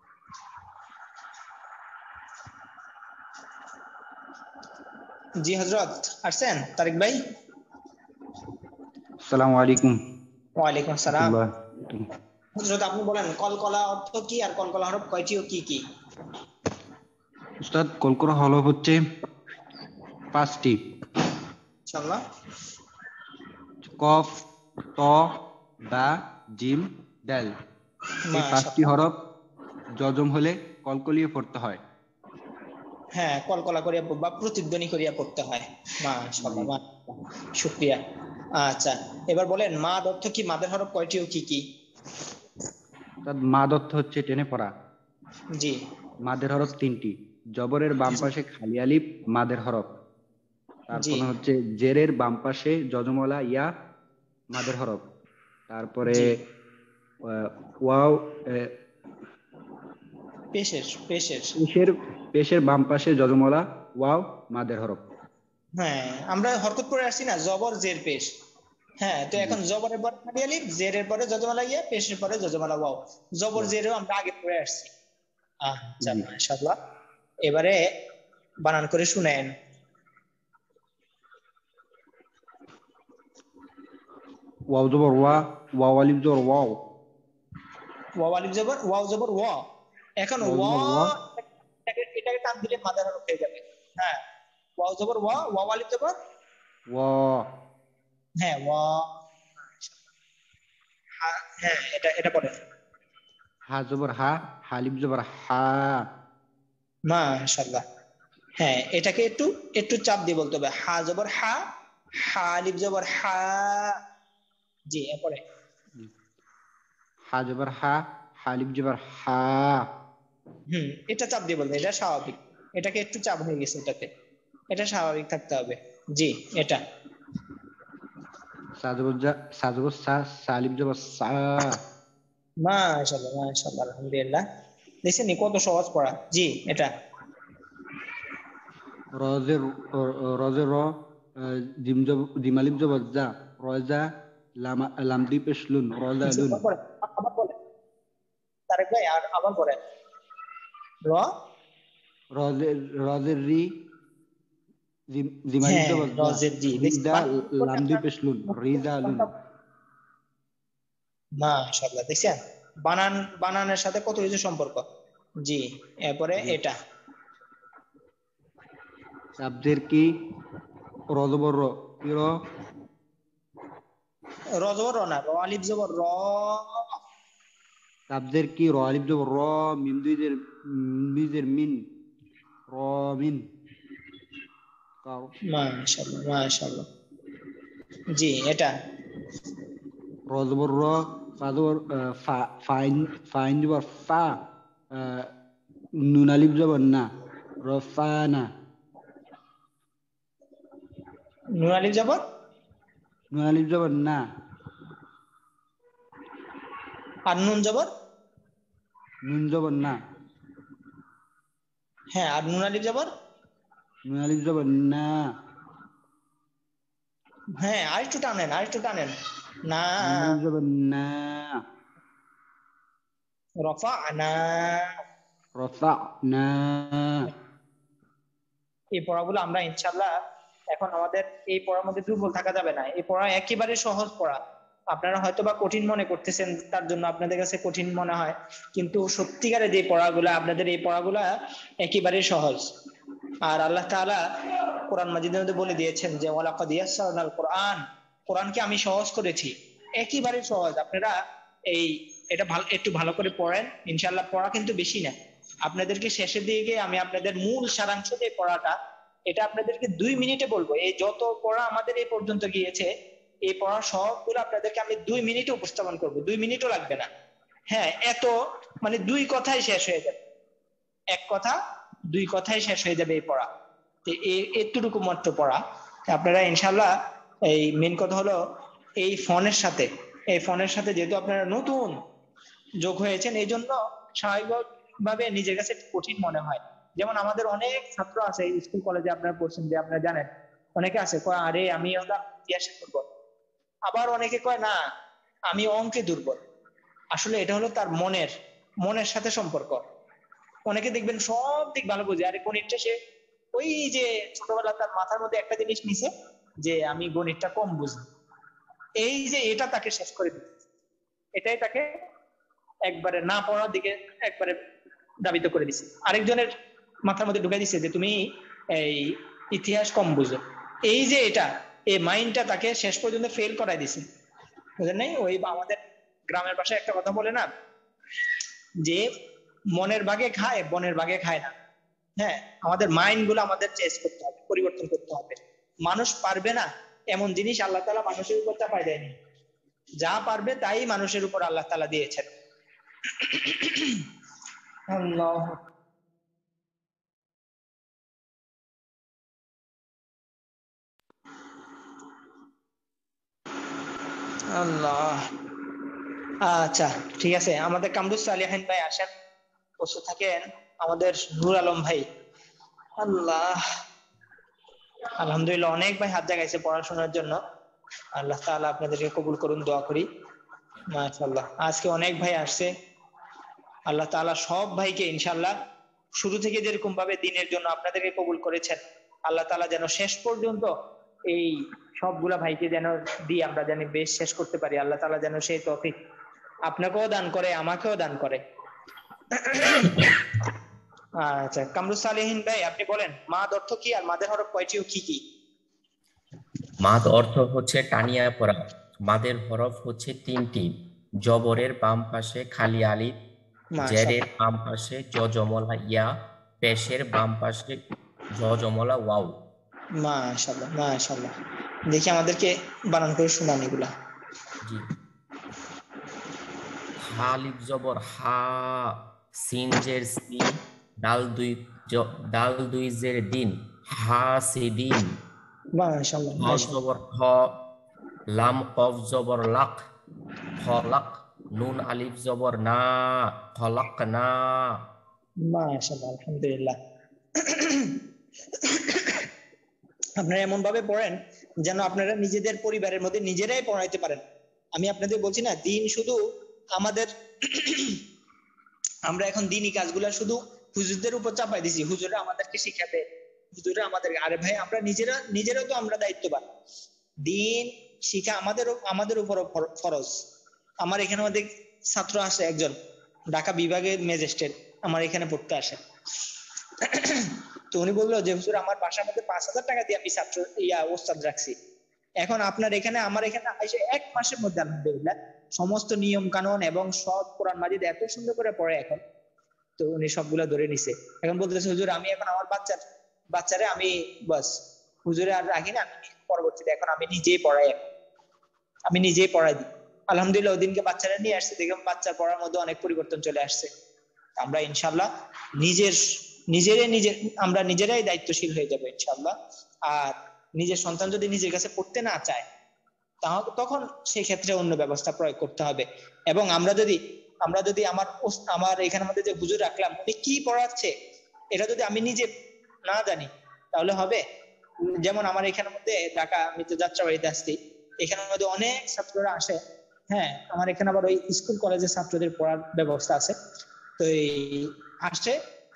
জি হযরত আসছেন তারেক ভাই? আসসালামু আলাইকুম ওয়ালাইকুম আসসালাম। রাহমাতুল্লাহ। হযরত আপনি বলেন কলকলা অর্থ কি আর কলকলা হরফ কয়টি ও কি কি? উস্তাদ কলকরা হরফ হচ্ছে পাঁচটি। ইনশাআল্লাহ। কফ, ত, বা, জিম, দাল। এই পাঁচটি মাশাআল্লাহ। হরফ যজম হলে কলকলিয়ে পড়তে হয়। হ্যাঁ কলকলা করিয়া বা প্রতিধ্বনি করিয়া পড়তে হয়। জি। মাশাআল্লাহ মাশাআল্লাহ, শুকরিয়া। আচ্ছা এবার বলেন মাদ অর্থ কি, মাদের হরফ কয়টি ও কি কি? অর্থাৎ মাদ অর্থ হচ্ছে টেনে পড়া। জি মাদের হরফ তিনটি। জবরের বাম পাশে খালি আলিফ মাদের হরফ। জি তারপরে হচ্ছে জেরের বাম পাশে যজমলা ইয়া মাদের হরফ। তারপরে জি আহ, ওয়াও আহ, পেশের পেশের পেশের পেশের বাম পাশে যজমলা ওয়াও মাদের হরফ। হ্যাঁ আমরা হরকত করে আসছি না, জবর জের পেশ। হ্যাঁ তো জি এখন জবরের পরে খালি আলিফ, জেরের পরে যজমালা ইয়া, পেশের পরে যজমালা ওয়াও। জবর ওয়াও। জেরও আমরা আগে পড়ে আসছি। আচ্ছা জি। মাশাআল্লাহ। এবারে বানান করে শুনেন। ওয়াও জবর ওয়া, ওয়াও আলিফ জবর ওয়াও। ওয়াও আলিফ জবর ওয়াও জবর ওয়া। এখন ওয়াও ওয়া জবর ওয়া, এটাকে এটাকে টান দিলে মাদার হরফ হয়ে যাবে। হ্যাঁ ওয়াও জবর ওয়া, ওয়াও আলিফ জবর ওয়া। হ্যাঁ ওয়া। হ্যাঁ হ্যাঁ, এটা এটা পড়ে। হা জবর হা, হালিফ জবর হা। মাশাআল্লাহ। হ্যাঁ এটাকে একটু একটু চাপ দিয়ে বলতে হবে। হা জবর হা, হা আলিফ জবর হা। জি এরপরে হা জবর হা, হালিফ জবর হা। হুম এটা চাপ দিয়ে বলতে, এটা স্বাভাবিক। এটাকে একটু চাপ হয়ে গেছে এটাতে, এটা স্বাভাবিক থাকতে হবে। জি এটা সা জবর জা, সা জবর সা, সালিফ জবর সা। মাশাআল্লাহ মাশাআল্লাহ আলহামদুলিল্লাহ। দেখছেন নি কত সহজ পড়া। জি এটা রজের রজের র, আহ, জিম জব জিম আলিফ জবর জা, রজা, লামা লাম দুই পেশ লুন, রজা জি, লুন। আবার পড়েন, আবার বলেন তারেক ভাই, আর আবার পড়েন। র রজের রজের রি, জিম জিম আলিফ হ্যাঁ জবর জা, রজের জি দেখছেন রিজা, বানান ঠিক করলে লাম দুই আপনার পেশ লুন, রিজা লুন। মাশাআল্লাহ দেখছেন বানান বানানের সাথে কত কিছু সম্পর্ক। জি এরপরে জি। এটা শব্দের কি রজবর র কি র র জবর র না, র আলিফ জবর র। শব্দের কি র আলিফ জবর র মিম দুই জের মিম দুই জের মিন র মিন কাও মাশাআল্লাহ মাশাআল্লাহ। জি এটা রজবর র ফাজবর ফা ফাইন ফাইন জবর ফা আহ, নুন আলিফ জবর না রফানা নুন আলিফ জবর নুন আলিফ জবর না আর নুন জবর, নুন জবর না হ্যাঁ আর নুন আলিফ জবর, নুন আলিফ জবর না হ্যাঁ আর একটু টানেন আর একটু টানেন না। নুন আলিফ জবর না রফা'না, রফা'না এই পড়াগুলো আমরা ইনশাআল্লাহ এখন আমাদের এই পড়ার মধ্যে দুর্বল থাকা যাবে না। এই পড়া একেবারে সহজ পড়া। আপনারা হয়তো বা কঠিন মনে করতেছেন, তার জন্য আপনাদের কাছে কঠিন মনে হয়, কিন্তু সত্যিকারে যে পড়াগুলো আপনাদের এই পড়াগুলা একেবারে সহজ। আর আল্লাহ তাআলা কোরআন মাজিদের মধ্যে বলে দিয়েছেন যে ওয়ালাকাদ ইয়াসসারনাল কোরআন, কোরআনকে আমি সহজ করেছি, একেবারে সহজ। আপনারা এই এটা ভালো একটু ভালো করে পড়েন ইনশাআল্লাহ। পড়া কিন্তু বেশি না, আপনাদেরকে শেষের দিকে আমি আপনাদের মূল সারাংশ যে পড়াটা, এটা আপনাদেরকে দুই মিনিটে বলবো। এই যত পড়া আমাদের এই পর্যন্ত গিয়েছে, এই পড়া সবগুলো আপনাদেরকে আমি দুই মিনিটে উপস্থাপন করবো, দুই মিনিটও লাগবে না। হ্যাঁ এত মানে দুই কথাই শেষ হয়ে যাবে, এক কথা দুই কথাই শেষ হয়ে যাবে এই পড়া। এতটুকু মাত্র পড়া। আপনারা ইনশাআল্লাহ এই মেন কথা হলো এই ফোনের সাথে এই ফোনের সাথে যেহেতু আপনারা নতুন যোগ হয়েছেন, এই জন্য স্বাভাবিকভাবে নিজের কাছে কঠিন মনে হয়। যেমন আমাদের অনেক ছাত্র আছে স্কুল কলেজে, আপনারা পড়ছেন যে আপনারা জানেন, অনেকে আছে কয় আরে আমি ইতিহাসে দুর্বল, আবার অনেকে কয় না আমি অঙ্কে দুর্বল। আসলে এটা হলো তার মনের মনের সাথে সম্পর্ক। অনেকে দেখবেন সব দিক ভালো বুঝে, আরে গণিতটা সে ওই যে ছোটবেলা তার মাথার মধ্যে একটা জিনিস নিছে যে আমি গণিতটা কম বুঝি, এই যে এটা তাকে শেষ করে দিচ্ছে, এটাই তাকে একবারে না পড়ার দিকে একবারে দাবিত করে দিচ্ছে। আরেকজনের মাথার মধ্যে ঢুকাই দিচ্ছে যে তুমি এই ইতিহাস কম বুঝো, এই যে এটা এই মাইন্ডটা তাকে শেষ পর্যন্ত ফেল করাই দিছে, বুঝলেন নাই? ওই আমাদের গ্রামের পাশে একটা কথা বলে না যে মনের ভাগে খায় বনের ভাগে খায় না। হ্যাঁ আমাদের মাইন্ড গুলো আমাদের চেঞ্জ করতে হবে, পরিবর্তন করতে হবে। মানুষ পারবে না এমন জিনিস আল্লাহ তাআলা মানুষের উপর চাপায় দেয়নি, যা পারবে তাই মানুষের উপর আল্লাহ তাআলা দিয়েছেন। আল্লাহ আল্লাহ। আচ্ছা ঠিক আছে, আমাদের কামরুস সালিহিন ভাই আসেন, বসে থাকেন। আমাদের নূর আলম ভাই, আল্লাহ আলহামদুলিল্লাহ অনেক ভাই হাত জাগাইছে পড়াশোনার জন্য। আল্লাহ তাআলা আপনাদেরকে কবুল করুন, দোয়া করি। মাশাআল্লাহ আজকে অনেক ভাই আসছে, আল্লাহ তাআলা সব ভাইকে ইনশাআল্লাহ শুরু থেকে যেরকম ভাবে দিনের জন্য আপনাদেরকে কবুল করেছেন, আল্লাহ তাআলা যেন শেষ পর্যন্ত এই সবগুলা ভাইকে যেন দিয়ে আমরা যেন বেশ শেষ করতে পারি। আল্লাহ তাআলা যেন সেই তৌফিক আপনাকেও দান করে, আমাকেও দান করে। আচ্ছা কামরুস সালিহিন ভাই আপনি বলেন মাদ অর্থ কি আর মাদের হরফ কয়টি ও কি কি? মাদ অর্থ হচ্ছে টানিয়া পড়া। মাদের হরফ হচ্ছে তিনটি, জবরের বাম পাশে খালি আলিফ, জেরের বাম পাশে জজমলা ইয়া, পেশের বাম পাশে জজমলা ওয়াও। মাশাআল্লাহ মাশাআল্লাহ। দেখি আমাদেরকে বানান করে শোনান এগুলা। জি। হা আলিফ জবর হা, সিন জের সি, ডাল দুই ডাল দুই জের দিন, হা সিদিন। মাশাআল্লাহ হ জবর হ, লাম কফ জবর লাক, খলাক। নুন আলিফ জবর না, খলাক না। মাশাআল্লাহ আলহামদুলিল্লাহ। আপনারা এমন ভাবে পড়েন যেন আপনারা নিজেদের পরিবারের মধ্যে নিজেরাই পড়াইতে পারেন। আমি আপনাদের বলছি না দিন শুধু আমাদের আমরা এখন দিনই কাজগুলা শুধু হুজুরদের উপর চাপাই দিছি, হুজুরা আমাদেরকে শিখাবে, হুজুরা আমাদের, আরে ভাই আমরা নিজেরা নিজেরাও তো আমরা দায়িত্ববান। দিন শিখা আমাদের আমাদের উপর ফরজ। আমার এখানে আমাদের ছাত্র আসে একজন ঢাকা বিভাগের ম্যাজিস্ট্রেট আমার এখানে পড়তে আসে, তো তো উনি বললো যে হুজুর আমার বাসার মধ্যে পাঁচ হাজার টাকা দিয়ে আমি ছাত্র ইয়া ওস্তাদ রাখছি, এখন আপনার এখানে আমার এখানে এসে এক মাসের মধ্যে আলহামদুলিল্লাহ সমস্ত নিয়ম কানুন এবং সব কোরআন মাজিদ এত সুন্দর করে পড়ে এখন। তো উনি সবগুলা ধরে নিছে, এখন বলতেছে হুজুর আমি এখন আমার বাচ্চার বাচ্চারে আমি বাস হুজুরে আর রাখি না, আমি পরবর্তীতে এখন আমি নিজেই পড়াই, এখন আমি নিজেই পড়াই দিই। আলহামদুলিল্লাহ ওদিনকে বাচ্চারা নিয়ে আসছে, দেখলাম বাচ্চার পড়ার মধ্যে অনেক পরিবর্তন চলে আসছে। আমরা ইনশাল্লাহ নিজের নিজেরাই নিজের আমরা নিজেরাই দায়িত্বশীল হয়ে যাবো ইনশাল্লাহ। আর নিজের সন্তান যদি নিজের কাছে পড়তে না চায় তাহলে তখন সেই ক্ষেত্রে অন্য ব্যবস্থা প্রয়োগ করতে হবে। এবং আমরা যদি আমরা যদি আমার আমার এখানের মধ্যে যে হুজুর রাখলাম উনি কি পড়াচ্ছে এটা যদি আমি নিজে না জানি তাহলে হবে? যেমন আমার এখানের মধ্যে ঢাকা, আমি তো যাত্রাবাড়িতে আসছি, এখানের মধ্যে অনেক ছাত্ররা আসে। হ্যাঁ, আমার এখানে আবার ওই স্কুল কলেজের ছাত্রদের পড়ার ব্যবস্থা আছে। তো এই আসে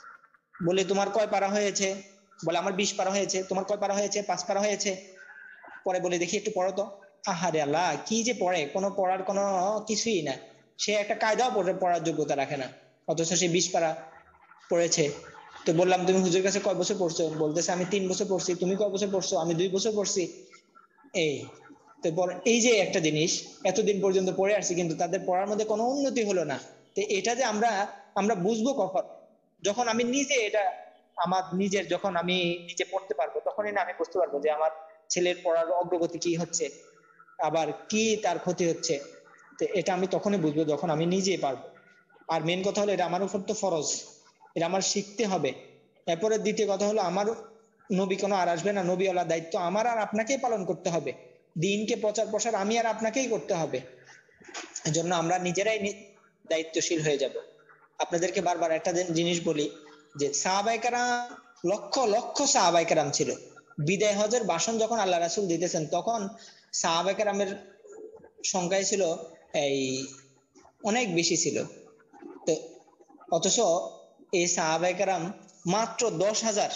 বলে তোমার কয় পারা হয়েছে, বলে আমার বিশ পারা হয়েছে। তোমার কয় পারা হয়েছে? পাঁচ পারা হয়েছে। পরে বলে দেখি একটু পড়ো তো। আহারে আল্লাহ, কি যে পড়ে, কোনো পড়ার কোনো কিছুই না। সে একটা কায়দাও পড়ে পড়ার যোগ্যতা রাখে না, অথচ সে বিশ পারা পড়েছে। তো বললাম তুমি হুজুর কাছে কয় বছর পড়ছো? বলতেছে আমি তিন বছর পড়ছি। তুমি কয় বছর পড়ছো? আমি দুই বছর পড়ছি। এই তো এই যে একটা জিনিস এতদিন পর্যন্ত পড়ে আসছি, কিন্তু তাদের পড়ার মধ্যে কোনো উন্নতি হলো না। তো এটা যে আমরা আমরা বুঝবো কখন? যখন আমি নিজে এটা আমার নিজের যখন আমি নিজে পড়তে পারবো তখনই না আমি বুঝতে পারবো যে আমার ছেলের পড়ার অগ্রগতি কি হচ্ছে, আবার কি তার ক্ষতি হচ্ছে। তো এটা আমি তখনই বুঝবো যখন আমি নিজে পারবো। আর মেন কথা হলো এটা আমার উপর তো ফরজ, এটা আমার শিখতে হবে। এরপরে দ্বিতীয় কথা হলো আমার নবী কোনো আর আসবে না, নবীওয়ালার দায়িত্ব আমার আর আপনাকেই পালন করতে হবে। দিনকে প্রচার প্রসার আমি আর আপনাকেই করতে হবে। এজন্য আমরা নিজেরাই দায়িত্বশীল হয়ে যাব। আপনাদেরকে বারবার একটা জিনিস বলি যে সাহাবায়ে কেরাম লক্ষ লক্ষ সাহাবায়ে কেরাম ছিল। বিদায় হজের ভাষণ যখন আল্লাহ রাসূল দিতেছেন তখন সাহাবায়ে কেরামের সংখ্যাই ছিল এই অনেক বেশি ছিল। তো অথচ এই সাহাবায়ে কেরাম মাত্র দশ হাজার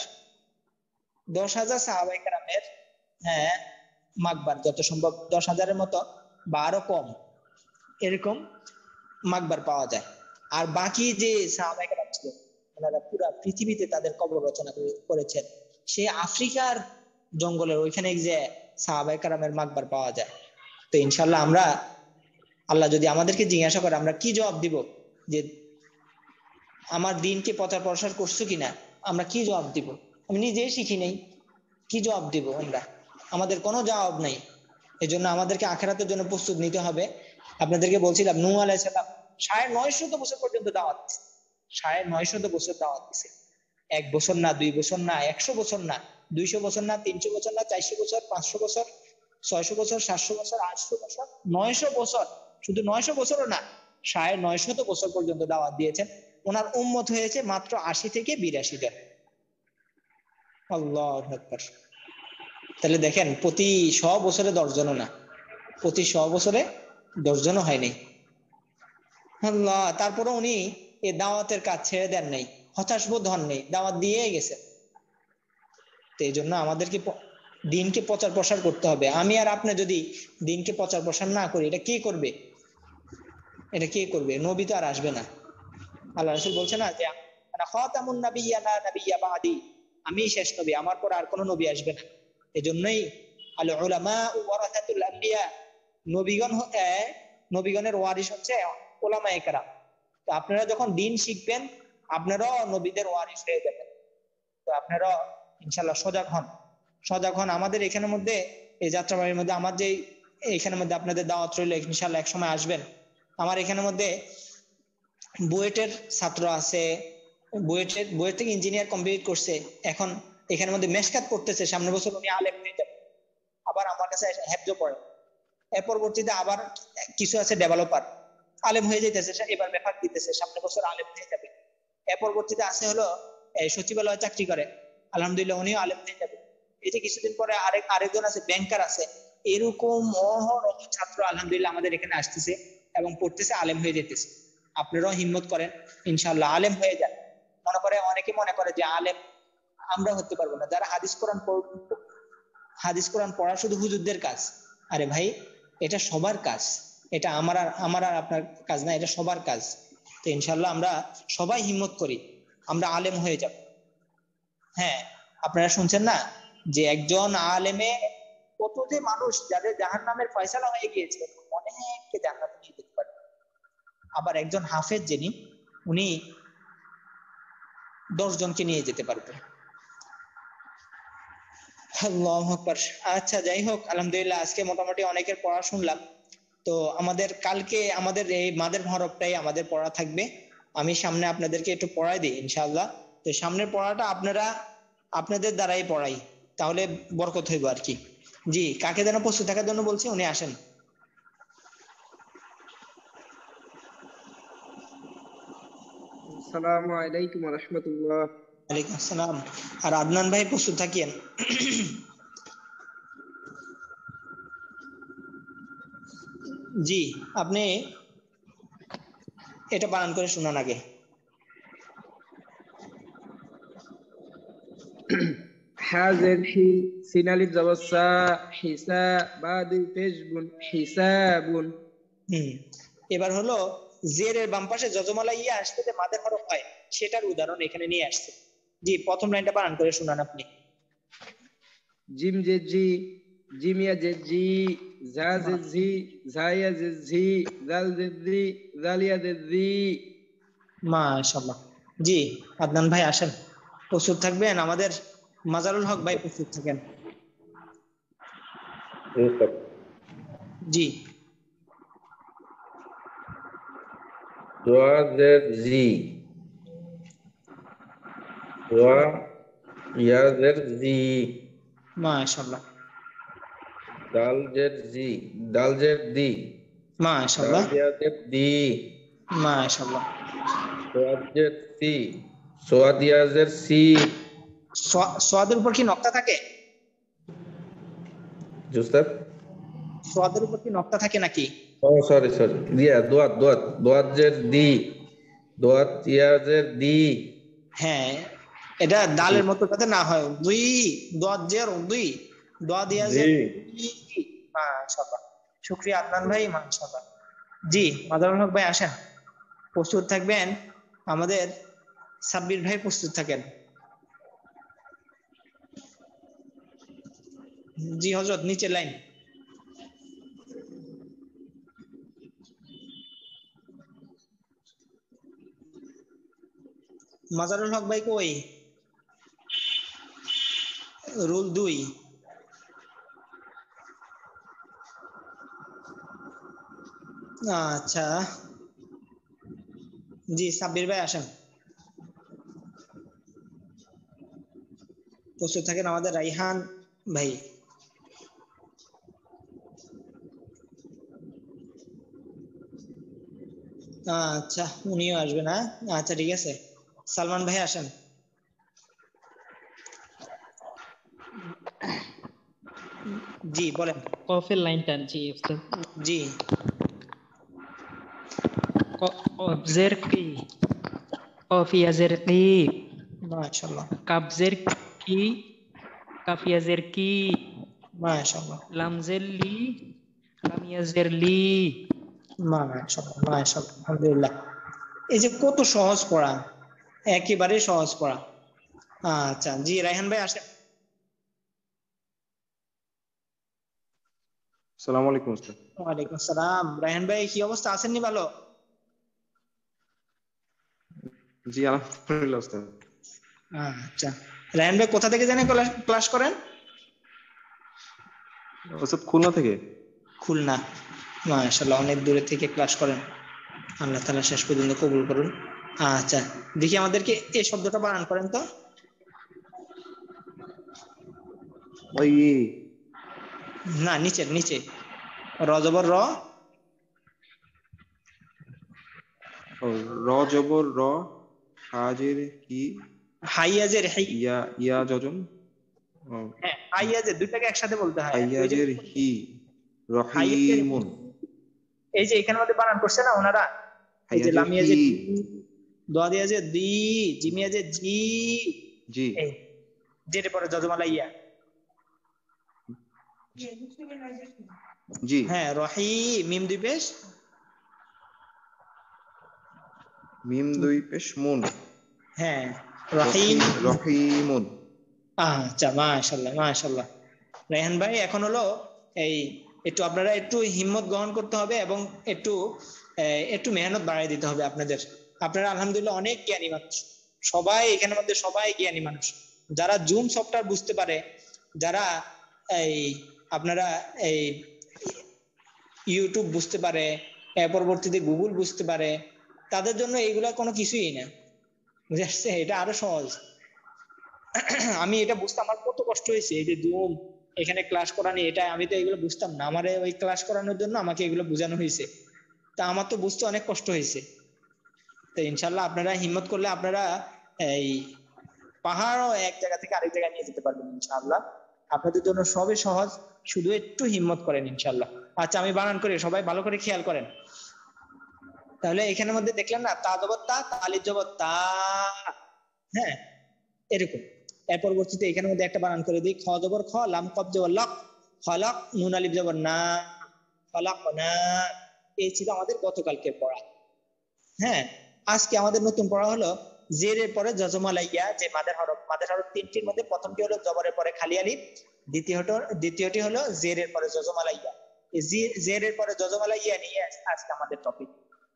দশ হাজার সাহাবায়ে কেরামের হ্যাঁ মাকবার যত সম্ভব দশ হাজারের মতো বা আরো কম এরকম মাকবার পাওয়া যায়। আর বাকি যে সাহাবায়ে কেরাম ছিল ওনারা পুরো পৃথিবীতে তাদের কবর রচনা করেছেন। সে আফ্রিকার জঙ্গলের ওইখানে যে সাহাবায়ে কেরামের মাকবার পাওয়া যায়। তো ইনশাআল্লাহ আমরা আল্লাহ যদি আমাদেরকে জিজ্ঞাসা করে আমরা কি জবাব দিব যে আমার দিনকে প্রচার প্রসার করছো কিনা, আমরা কি জবাব দিব? আমি নিজেই শিখি নেই, কি জবাব দিব আমরা? আমাদের কোনো জবাব নাই। এজন্য আমাদেরকে আখিরাতের জন্য প্রস্তুত নিতে হবে। আপনাদেরকে বলছিলাম নূহ আলাইহিস সালাম সাড়ে নয়শত বছর পর্যন্ত দাওয়াত দিয়েছে, সাড়ে নয়শত বছর দাওয়াত দিয়েছে। এক বছর না, দুই বছর না, একশো বছর না, দুইশো বছর না, তিনশো বছর না, চারশো বছর, পাঁচশো বছর, ছয়শো বছর, সাতশো বছর, আটশো বছর, নয়শো বছর, শুধু নয়শো বছরও না, সাড়ে নয়শত বছর পর্যন্ত দাওয়াত দিয়েছেন। ওনার উম্মত হয়েছে মাত্র আশি থেকে বিরাশি জন। আল্লাহু আকবার। তাহলে দেখেন প্রতি শ বছরে দশ জনও না, প্রতি শ বছরে দশ জনও হয়নি। আল্লাহ, তারপরে উনি এই দাওয়াতের কাজ ছেড়ে দেন নাই, হতাশ বোধ হন নেই, দাওয়াত দিয়ে গেছে। তো এই জন্য আমাদেরকে দিনকে প্রচার প্রসার করতে হবে। আমি আর আপনি যদি দিনকে প্রচার প্রসার না করি এটা কে করবে? এটা কে করবে? নবী তো আর আসবে না। আল্লাহ রাসূল বলছে না যে আনা খাতামুন নাবিয়্যিনা লা নাবিয়্যা বাদি, আমি শেষ নবী, আমার পর আর কোনো নবী আসবে না। এজন্যই আল উলামা ওয়ারাসাতুল আম্বিয়া, নবীগণ নবীগণের ওয়ারিস হচ্ছে উলামায়ে কেরাম। তো আপনারা যখন দিন শিখবেন আপনারাও নবীদের ওয়ারিস হয়ে যাবেন। তো আপনারা ইনশাআল্লাহ সজাগ হন, সজাগ হন। আমাদের এখানের মধ্যে এই যাত্রাবাড়ির মধ্যে আমার যে এখানের মধ্যে আপনাদের দাওয়াত রইল, ইনশাআল্লাহ এক সময় আসবেন। আমার এখানের মধ্যে বুয়েটের ছাত্র আছে, বুয়েটের বুয়েট থেকে ইঞ্জিনিয়ার কমপ্লিট করছে, এখন এখানের মধ্যে মেশকাত পড়তেছে, সামনের বছর উনি আলেম হয়ে যাবে। আবার আমার কাছে হেফজ পড়ে, এর পরবর্তীতে আবার কিছু আছে ডেভেলপার, আলেম হয়ে যাইতেছে, এবার ব্যাপার দিতেছে, সামনের বছর আলেম হয়ে যাবে। এর পরবর্তীতে আছে হলো সচিবালয় চাকরি করে, আলহামদুলিল্লাহ উনিও আলেম হয়ে যাবে। এই যে কিছুদিন পরে আরেক আরেকজন আছে ব্যাংকার আছে। এরকম অহরহ ছাত্র আলহামদুলিল্লাহ আমাদের এখানে আসতেছে এবং পড়তেছে, আলেম হয়ে যেতেছে। আপনারাও হিম্মত করেন, ইনশাআল্লাহ আলেম হয়ে যান। মনে করে অনেকে মনে করে যে আলেম আমরা হতে পারবো না, যারা হাদিস কোরআন হাদিস কোরআন পড়া শুধু হুজুরদের কাজ। আরে ভাই, এটা সবার কাজ, এটা আমার আর আমার আর আপনার কাজ না, এটা সবার কাজ। তো ইনশাআল্লাহ আমরা সবাই হিম্মত করি, আমরা আলেম হয়ে যাব। হ্যাঁ, আপনারা শুনছেন না যে একজন আলেমে কত যে মানুষ যাদের জাহান্নামের ফয়সালা হয়ে গিয়েছে অনেককে জান্নাতে নিয়ে যেতে পারে। আবার একজন হাফেজ যিনি উনি দশ জনকে নিয়ে যেতে পারবেন। আল্লাহু আকবার। আচ্ছা, যাই হোক, আলহামদুলিল্লাহ আজকে মোটামুটি অনেকের পড়া শুনলাম। তো আমাদের কালকে আমাদের এই মাদের হরফটাই আমাদের পড়া থাকবে। আমি সামনে আপনাদেরকে একটু পড়াই দিই ইনশাআল্লাহ। তো সামনের পড়াটা আপনারা আপনাদের দ্বারাই পড়াই, তাহলে বরকত হইব আর কি। জি, কাকে যেন প্রস্তুত থাকার জন্য বলছি, উনি আসেন। আসসালামু আলাইকুম ওয়া রাহমাতুল্লাহ। ওয়ালাইকুম আসসালাম। আর আদনান ভাই প্রস্তুত থাকিয়েন। জি, আপনি এটা বানান করে শোনান আগে। হাজের হি সিনালিফ জাবাসা হিসা বাদি পেশবুন হিসাবুন। হুম, এবার হলো জেরের বাম পাশে যজমালা ইয়া আসলে যে মাদের হরফ হয় সেটার উদাহরণ এখানে নিয়ে আসছে। জি, প্রথম লাইনটা বানান করে শোনান আপনি। জিম জে জি, জিমিয়া জে জি, জা জে জি, জায়া জে জি, জাল জে জি, জালিয়া জে জি। মাশাআল্লাহ। জি, আদনান ভাই আসেন, প্রস্তুত থাকবেন। আমাদের মাজারুল হক ভাই প্রস্তুত থাকেন। জি, দোয়া জের জি, দোয়া ইয়া জের জি, মাশাআল্লাহ দাল জের জি, দাল জের দি, দাল মাশাআল্লাহ দিয়া জের দি, মাশাআল্লাহ। সোয়াদ জের সি, সোয়াদ ইয়া জের সি। সোয়া- সোয়াদের উপর কি নকতা থাকে? জুস্তাদ, সোয়াদের উপর কি নকতা থাকে নাকি? ও সরি সরি, দিয়া দোয়াত দোয়াত দোয়াত জের দি, দোয়াত ইয়া জের দি। হ্যাঁ, এটা দালের মতো যাতে না হয়। দুই দোয়া জের দুই দোয়া দিয়া যে জি, মাশাআল্লাহ। শুকরিয়া আদনান ভাই, মাশাআল্লাহ। জি, মাজারুল হক ভাই আসেন, প্রস্তুত থাকবেন। আমাদের সাব্বির ভাই প্রস্তুত থাকেন। জি হযরত, নিচের লাইন। মাজারুল হক ভাই কই? রুল দুই। আচ্ছা, জি সাব্বির ভাই আসেন, প্রস্তুত থাকেন। আমাদের রাইহান ভাই। আচ্ছা, উনিও আসবেন। হ্যাঁ, আচ্ছা ঠিক আছে। সালমান ভাই আসেন। জি বলেন। কফের লাইনটা জি উস্তাদ। জি, কবজের কি, কফিয়াজের কি, মাশাআল্লাহ কাবজের কি, কাফিয়াজের কি, মাশাআল্লাহ লামজের লি, লামিয়াজের লি। মাশাআল্লাহ মাশাআল্লাহ, আলহামদুলিল্লাহ। এই যে কত সহজ পড়া, একেবারে সহজ পড়া। আচ্ছা, জি রায়হান ভাই আসেন। আসসালামু আলাইকুম উস্তাদ। ওয়ালাইকুম আসসালাম। রায়হান ভাই কি অবস্থা, আছেননি ভালো? জি আলহামদুলিল্লাহ উস্তাদ। আচ্ছা, রায়হান ভাই কোথা থেকে জানেন ক্লাস করেন? উস্তাদ খুলনা থেকে। খুলনা, মাশাআল্লাহ, অনেক দূরে থেকে ক্লাস করেন। আল্লাহ তাআলা শেষ পর্যন্ত কবুল করুন। আচ্ছা, দেখি আমাদেরকে এই শব্দটা বানান করেন তো। ওই না, নিচে নিচে, র জবর র, ও, র জবর র, হাজের কি, হাইয়াজের হাই। ইয়া ইয়া যজন, ও, হ্যাঁ, হাইয়াজের দুইটাকে একসাথে বলতে হয়। ওই যে হাইয়াজের হি, হাইয়াজের হি, রহিমুন। এই যে এখানের মধ্যে বানান করছে না ওনারা, এই যে হাইয়াজের লামিয়াজের হি, হি, দোয়া দিয়াজের দি, জিমিয়াজের জি, জি এই যেটা পরে যজমালা ইয়া। জি, হ্যাঁ, রহি মিম দুই পেশ, মিম দুই পেশ মুন, হ্যাঁ রহিম, রহিমুন। আচ্ছা, মাশাআল্লাহ মাশাআল্লাহ। রায়হান ভাই, এখন হলো এই একটু আপনারা একটু হিম্মত গ্রহণ করতে হবে এবং একটু একটু মেহনত বাড়াই দিতে হবে আপনাদের। আপনারা আলহামদুলিল্লাহ অনেক জ্ঞানী মানুষ, সবাই এখানের মধ্যে সবাই জ্ঞানী মানুষ। যারা জুম সফটওয়্যার বুঝতে পারে, যারা এই আপনারা এই ইউটিউব বুঝতে পারে, এর পরবর্তীতে গুগল বুঝতে পারে, তাদের জন্য এইগুলা কোনো কিছুই না, বুঝে আসছে? এটা আরো সহজ। আমি এটা বুঝতে আমার কত কষ্ট হয়েছে, এই যে জুম এখানে ক্লাস করানি, এটা আমি তো এগুলো বুঝতাম না, আমারে ওই ক্লাস করানোর জন্য আমাকে এগুলো বোঝানো হয়েছে, তা আমার তো বুঝতে অনেক কষ্ট হয়েছে। তো ইনশাল্লাহ আপনারা হিম্মত করলে আপনারা এই পাহাড়ও এক জায়গা থেকে আরেক জায়গায় নিয়ে যেতে পারবেন ইনশাআল্লাহ। আপনাদের জন্য সবই সহজ, শুধু একটু হিম্মত করেন ইনশাআল্লাহ। আচ্ছা, আমি বানান করি, সবাই ভালো করে খেয়াল করেন। তাহলে এখানের মধ্যে দেখলেন না, তা জবর তা, তালির জবর তা, হ্যাঁ এরকম। এর পরবর্তীতে এখানের মধ্যে একটা বানান করে দিই, খ জবর খ, লাম কব জবর লক, খলক, নুন আলিফ জবর না, খলক না। এই ছিল আমাদের গতকালকে পড়া। হ্যাঁ, আজকে আমাদের নতুন পড়া হলো জেরের পরে জজমালাইয়া, যে মাদের হরফ। মাদের হরফ তিনটির মধ্যে প্রথমটি হলো জবরের পরে খালি আলিফ, দ্বিতীয়টি দ্বিতীয়টি হলো জেরের পরে জজমালাইয়া। জেরের পরে জজমালাইয়া নিয়ে আজকে আমাদের টপিক।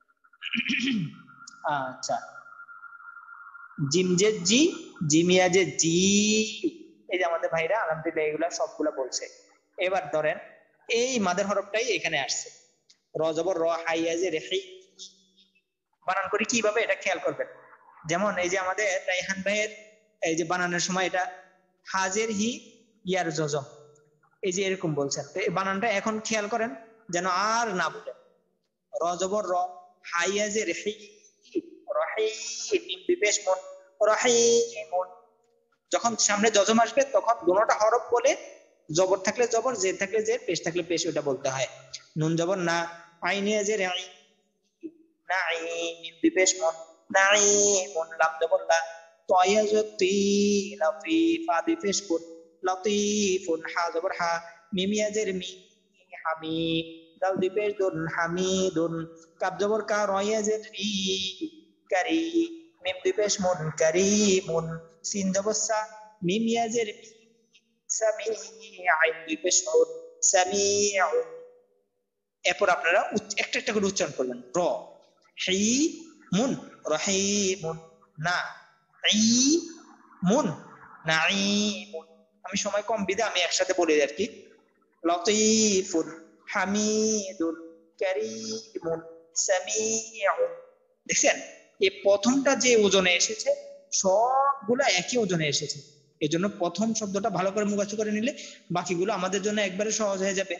আচ্ছা, জিম যে জি, জিমিয়া যে জি, এই যে আমাদের ভাইরা আলহামদুলিল্লাহ এগুলা সবগুলা বলছে। এবার ধরেন এই মাদের হরফটাই এখানে আসছে, র জবর র, হাইয়া যে রেহি। বানান করি কিভাবে এটা খেয়াল করবেন। যেমন এই যে আমাদের রায়হান ভাইয়ের এই যে বানানোর সময় এটা হাজের হি ইয়ার জজম, এই যে এরকম বলছেন, তো এই বানানটা এখন খেয়াল করেন যেন আর না বলেন। র জবর র, হাইয়া যে রেহি, রহি, মিম বিপেশ মন, রহিমুন। যখন সামনে জজম আসবে তখন দুটোটা হরফ বলে, জবর থাকলে জবর, জের থাকলে জের, পেশ থাকলে পেশ, ওটা বলতে হয়। নুন জবর না, আইনে যে রেই, নাঈ, মিম বিপেশ মন, নাঈমুন। লাম জবর লা, তয়া যতি, লাতিফ, ফা বিপেশ কুন, লাতিফুন। হা জবর হা, মিম ইয়া জের মি, হামি, দাল বিপেশ দুন, হামিদুন। কাব জবর কা, র ইয়া জের রি, কারি, মিম বিপেশ মুন, কারিমুন। সিন জবর সা, মিম ইয়া জের মি, সামি, আইন বিপেশ নুন, সামিউন। এরপর আপনারা একটা একটা করে উচ্চারণ করবেন। র, হি মুন, রহিমুন। না, ই মুন, নাঈমুন। আমি সময় কম বিদে আমি একসাথে বলি আর কি। লতিফুন, হামিদুন, কারীমুন, সামিউন। দেখছেন, এই প্রথমটা যে ওজনে এসেছে সবগুলা একই ওজনে এসেছে, এই জন্য প্রথম শব্দটা ভালো করে মুখস্থ করে নিলে বাকিগুলো আমাদের জন্য একবারে সহজ হয়ে যাবে।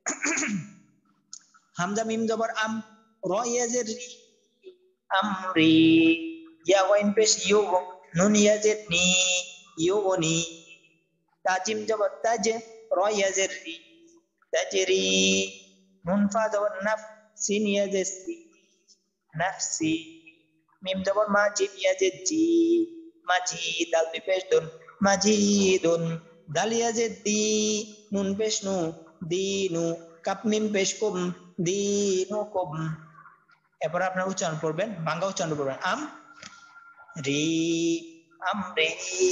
হামজা মিম জবর আম, র ইয়া জের রি, আমরি, ইয়া ওয়াইন পেশ ইউ, নুন ইয়া জের নি, ইউনি। তাজিম জবর তাজ, র ইয়া জের রি, তাজরি। নুন ফা জবর নাফ, সিন ইয়া জের সি, নাফসি। মিম জবর মা, জিম ইয়া জের জি, মাজি। দাল পেশ দুন, মাজিদুন। দাল ইয়া জের দি, নুন পেশ নু, দিনু। কাপ মিম পেশ কুম, দিনুকুম। এরপর আপনারা উচ্চারণ করবেন, বাংলা উচ্চারণ করবেন, আম রি, আমরি।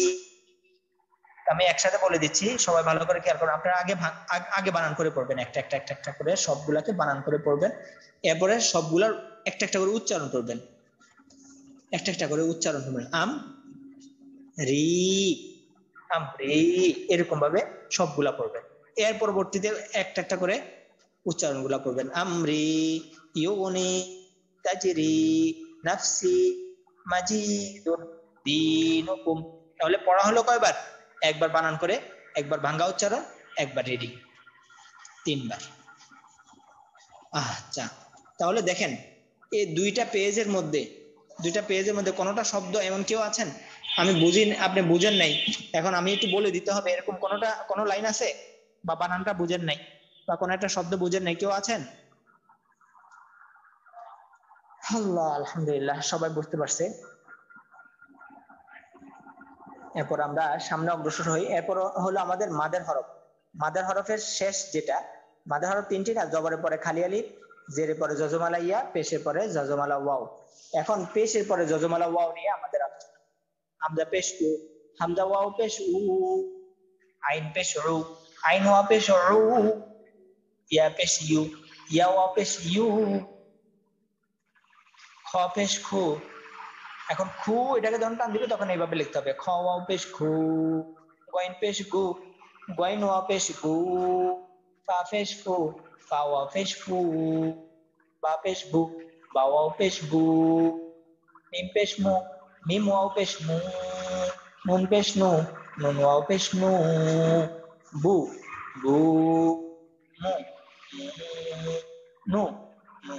আমি একসাথে বলে দিচ্ছি, সবাই ভালো করে খেয়াল করুন। আপনারা আগে আগে বানান করে পড়বেন, একটা একটা একটা একটা করে সবগুলাকে বানান করে পড়বেন। এরপরে সবগুলার একটা একটা করে উচ্চারণ করবেন, একটা একটা করে উচ্চারণ করবেন। আম রি, আমরি, এরকম ভাবে সবগুলা পড়বেন। এর পরবর্তীতে একটা একটা করে উচ্চারণ গুলা করবেন। আমরি, ইউনি, তাজরি, নাফসি, মাজিদুন, দিনুকুম। তাহলে পড়া হলো কয়বার? একবার বানান করে, একবার ভাঙ্গা উচ্চারণ, একবার রিডিং, তিনবার। আচ্ছা, তাহলে দেখেন এই দুইটা পেজের মধ্যে দুইটা পেজের মধ্যে কোনোটা শব্দ এমন কেউ আছেন আমি বুঝি আপনি বুঝেন নাই, এখন আমি একটু বলে দিতে হবে, এরকম কোনোটা কোনো লাইন আছে বা বানানটা বুঝেন নাই বা কোনো একটা শব্দ বুঝেন নাই, কেউ আছেন? আল্লাহ, আলহামদুলিল্লাহ, সবাই বুঝতে পারছে। এরপর আমরা সামনে অগ্রসর হই। এরপর হলো আমাদের মাদের হরফ। মাদের হরফের শেষ যেটা, মাদের হরফ তিনটি না, জবরের পরে খালি আলিফ, জেরের পরে জজমালা ইয়া, পেশের পরে জজমালা ওয়াও। এখন পেশের পরে জজমালা ওয়াও নিয়ে আমাদের আলোচনা। হামজা পেশ কু, হামজা ওয়াও পেশ উ, আইন পেশ উ, আইন ওয়া পেশ উ, ইয়া পেশ ইউ, ইয়া ওয়া পেশ ইউ, খ পেশ খু। এখন খু এটাকে যখন টান দিবে তখন এইভাবে লিখতে হবে, খ ওয়াও পেশ খু, গইন পেশ গু, গইন ওয়া পেশ গু, ফা পেশ ফু, ফা ওয়া পেশ ফু, বা পেশ বু, বা ওয়াও পেশ বু, মিম পেশ মু, মিম ওয়াও পেশ মু, নুন পেশ নু, নুন ওয়াও পেশ নু, বু, বু, মু, নু, নু।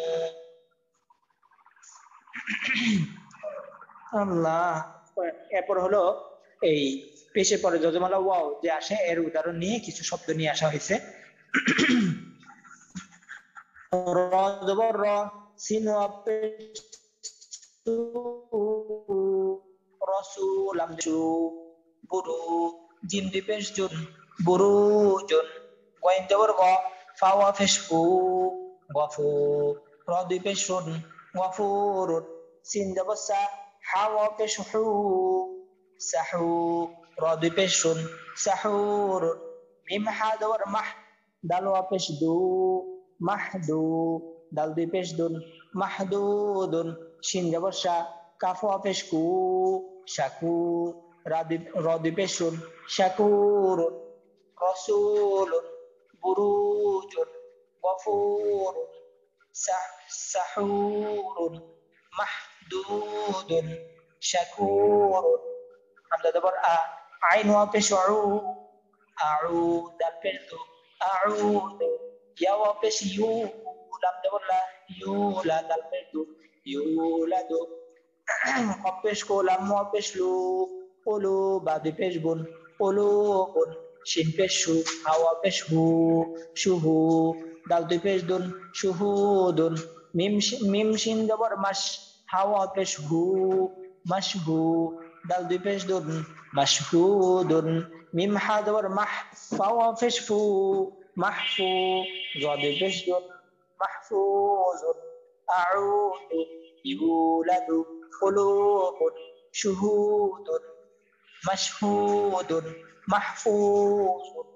আল্লাহ। এরপর হলো এই পেশের পরে যজমালা ওয়াও যে আসে এর উদাহরণ নিয়ে কিছু শব্দ নিয়ে আসা হয়েছে। র জবর র, সিন ওয়া পেশ সু, রসু লাম জু, বুরু, জিম দুই পেশ জুন, বুরুজুন, গইন জবর গ, ফা ওয়া পেশ ফু, গফু, র দুই পেশ শুন, গফুরুন, সিন জবর সা, হা ওয়া পেশ হু, সাহু, র দুই পেশ শুন, সাহুরুন, মিম হা জবর মাহ, দাল ওয়া পেশ দু, মাহদু, দাল দুই পেশ দুন, মাহদুদুন, শিন জবর শা, কাফ ওয়া পেশ কু, শাকু, রা দুই র দুই পেশ শুন, শাকুরুন, রসুলুন, বুরুজুন, গফুরুন, সাহুরুন, মাহদুদুন, শাকুরুন। হামজা জবর আ, আইন ওয়া পেশ উ, আউ, দাল পেশ দু, আউদু, ইয়া ওয়া পেশ ইউ, লাম জবর লা, ইউ লা, দাল পেশ দু, ইউলাদু, কফ পেশ কো, লাম ওয়া পেশ লু, ওলু, বা দুই পেশ বুন, ওলুবুন, শিন পেশ শু, হা ওয়া পেশ হু, শুহু, দাল দুই পেশ দুন, শুহুদুন, মিম শি- মিম শিন জবর মাস, হা ওয়া পেশ হু, মাশহু, দাল দুই পেশ দুন, মাশহুদুন, মিম হা জবর মাহ, ফা ওয়া পেশ ফু, মাহফু, জ দুই পেশ দুন, মাহফুজুন, আউদু, ইউলাদু, কুলুবুন, শুহুদুন, মাশহুদুন, মাহফুজুন।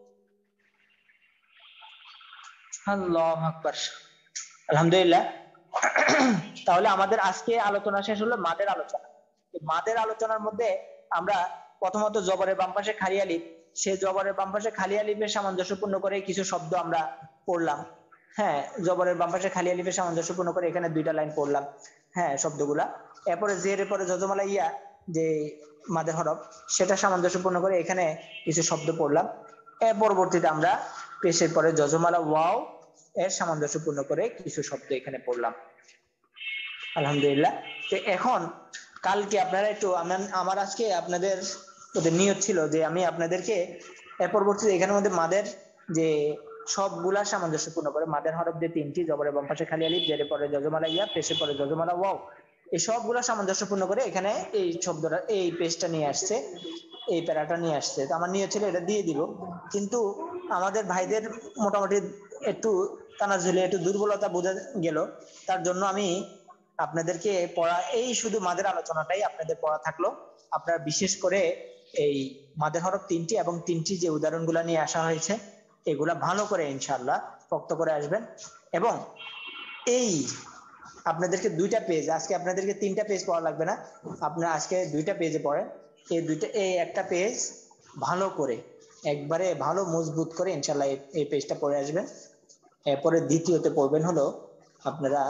আল্লাহু আকবার। আলহামদুলিল্লাহ। তাহলে আমাদের আজকে আলোচনা শেষ হলো মাদের আলোচনা। মাদের আলোচনার মধ্যে আমরা প্রথমত জবরের বাম পাশে খালি আলিফ, সে জবরের বাম পাশে খালি আলিফের সামঞ্জস্যপূর্ণ করে কিছু শব্দ আমরা পড়লাম। হ্যাঁ, জবরের বাম পাশে খালি আলিফের সামঞ্জস্যপূর্ণ করে এখানে দুইটা লাইন পড়লাম, হ্যাঁ শব্দগুলা। এরপরে জেরের পরে যজমালা ইয়া যে মাদের হরফ, সেটা সামঞ্জস্যপূর্ণ করে এখানে কিছু শব্দ পড়লাম। এর পরবর্তীতে আমরা পেশের পরে যজমালা ওয়াও এর সামঞ্জস্যপূর্ণ করে কিছু শব্দ এখানে পড়লাম। আলহামদুলিল্লাহ। তো এখন কালকে আপনারা একটু আমার- আমার আজকে আপনাদের ওদের নিয়ত ছিল যে আমি আপনাদেরকে এর পরবর্তীতে এখানের মধ্যে মাদের যে সবগুলা সামঞ্জস্যপূর্ণ করে মাদের হরফ যে তিনটি, জবরের বাম পাশে খালি আলিফ, জেরের পরে যজমালা ইয়া, পেশের পরে যজমালা ওয়াও, এই সবগুলা সামঞ্জস্যপূর্ণ করে এখানে এই শব্দটা এই পেজটা নিয়ে আসছে, এই প্যারাটা নিয়ে আসছে। তো আমার নিয়ত ছিল এটা দিয়ে দিব, কিন্তু আমাদের ভাইদের মোটামুটি একটু তানাজুলে একটু দুর্বলতা বোঝা গেল, তার জন্য আমি আপনাদেরকে পড়া এই শুধু মাদের আলোচনাটাই আপনাদের পড়া থাকলো। আপনারা বিশেষ করে এই মাদের হরফ তিনটি এবং তিনটি যে উদাহরণগুলো নিয়ে আসা হয়েছে এগুলা ভালো করে ইনশাআল্লাহ শক্ত করে আসবেন। এবং এই আপনাদেরকে দুইটা পেজ, আজকে আপনাদেরকে তিনটা পেজ পড়া লাগবে না, আপনারা আজকে দুইটা পেজে পড়েন। এই দুইটা এই একটা পেজ ভালো করে একবারে ভালো মজবুত করে ইনশাআল্লাহ এই- এই পেজটা পড়ে আসবেন। এরপরে দ্বিতীয়তে পড়বেন হলো আপনারা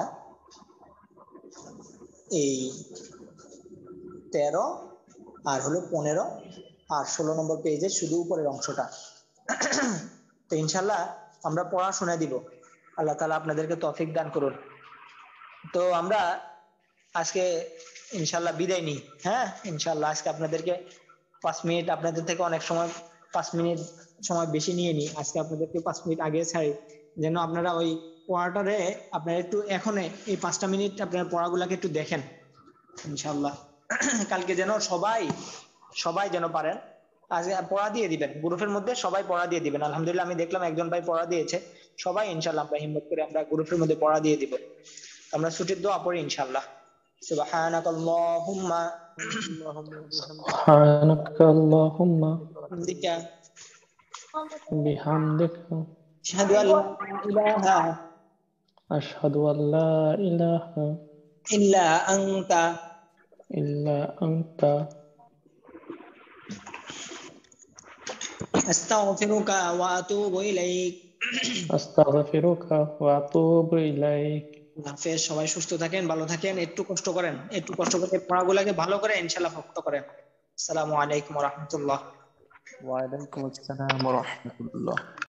এই তেরো আর হলো পনেরো আর ষোলো নম্বর পেজের শুধু উপরের অংশটা। তো ইনশাল্লাহ আমরা পড়াশোনা দিব, আল্লাহ তাআলা আপনাদেরকে তৌফিক দান করুন। তো আমরা আজকে ইনশাল্লাহ বিদায় নিই। হ্যাঁ, ইনশাল্লাহ আজকে আপনাদেরকে পাঁচ মিনিট আপনাদের থেকে অনেক সময় পাঁচ মিনিট সময় বেশি নিয়ে নিই, আজকে আপনাদেরকে পাঁচ মিনিট আগে ছাড়ি যেন আপনারা ওই পড়াটারে আপনারা একটু এখন এই পাঁচটা মিনিট আপনার পড়াগুলাকে একটু দেখেন ইনশাল্লাহ। কালকে যেন সবাই সবাই যেন পারেন আজকে পড়া দিয়ে দিবেন, গ্রুপের মধ্যে সবাই পড়া দিয়ে দিবেন। আলহামদুলিল্লাহ আমি দেখলাম একজন ভাই পড়া দিয়েছে, সবাই ইনশাল্লাহ আমরা হিম্মত করে আমরা গ্রুপের মধ্যে পড়া দিয়ে দিব। আমরা ছুটির দোয়া পড়ি ইনশাল্লাহ। সুবহানাকাল্লাহুম্মা سبحانك اللهم বিহামদিকা بحمدك আশহাদু আল্লা ইলাহা أشهد أن لا إله ইল্লা আনতা إلا أنت আস্তাগফিরুকা ওয়া আতুবু ইলাইক। أستغفرك وأتوب إليك। আল্লাহ হাফেজ। সবাই সুস্থ থাকেন, ভালো থাকেন, একটু কষ্ট করেন, একটু কষ্ট করে পড়াগুলোকে ভালো করে ইনশাআল্লাহ ভক্ত করেন। আসসালামু আলাইকুম ওয়া রাহমাতুল্লাহ। ওয়ালাইকুম আসসালাম ওয়া রাহমাতুল্লাহ।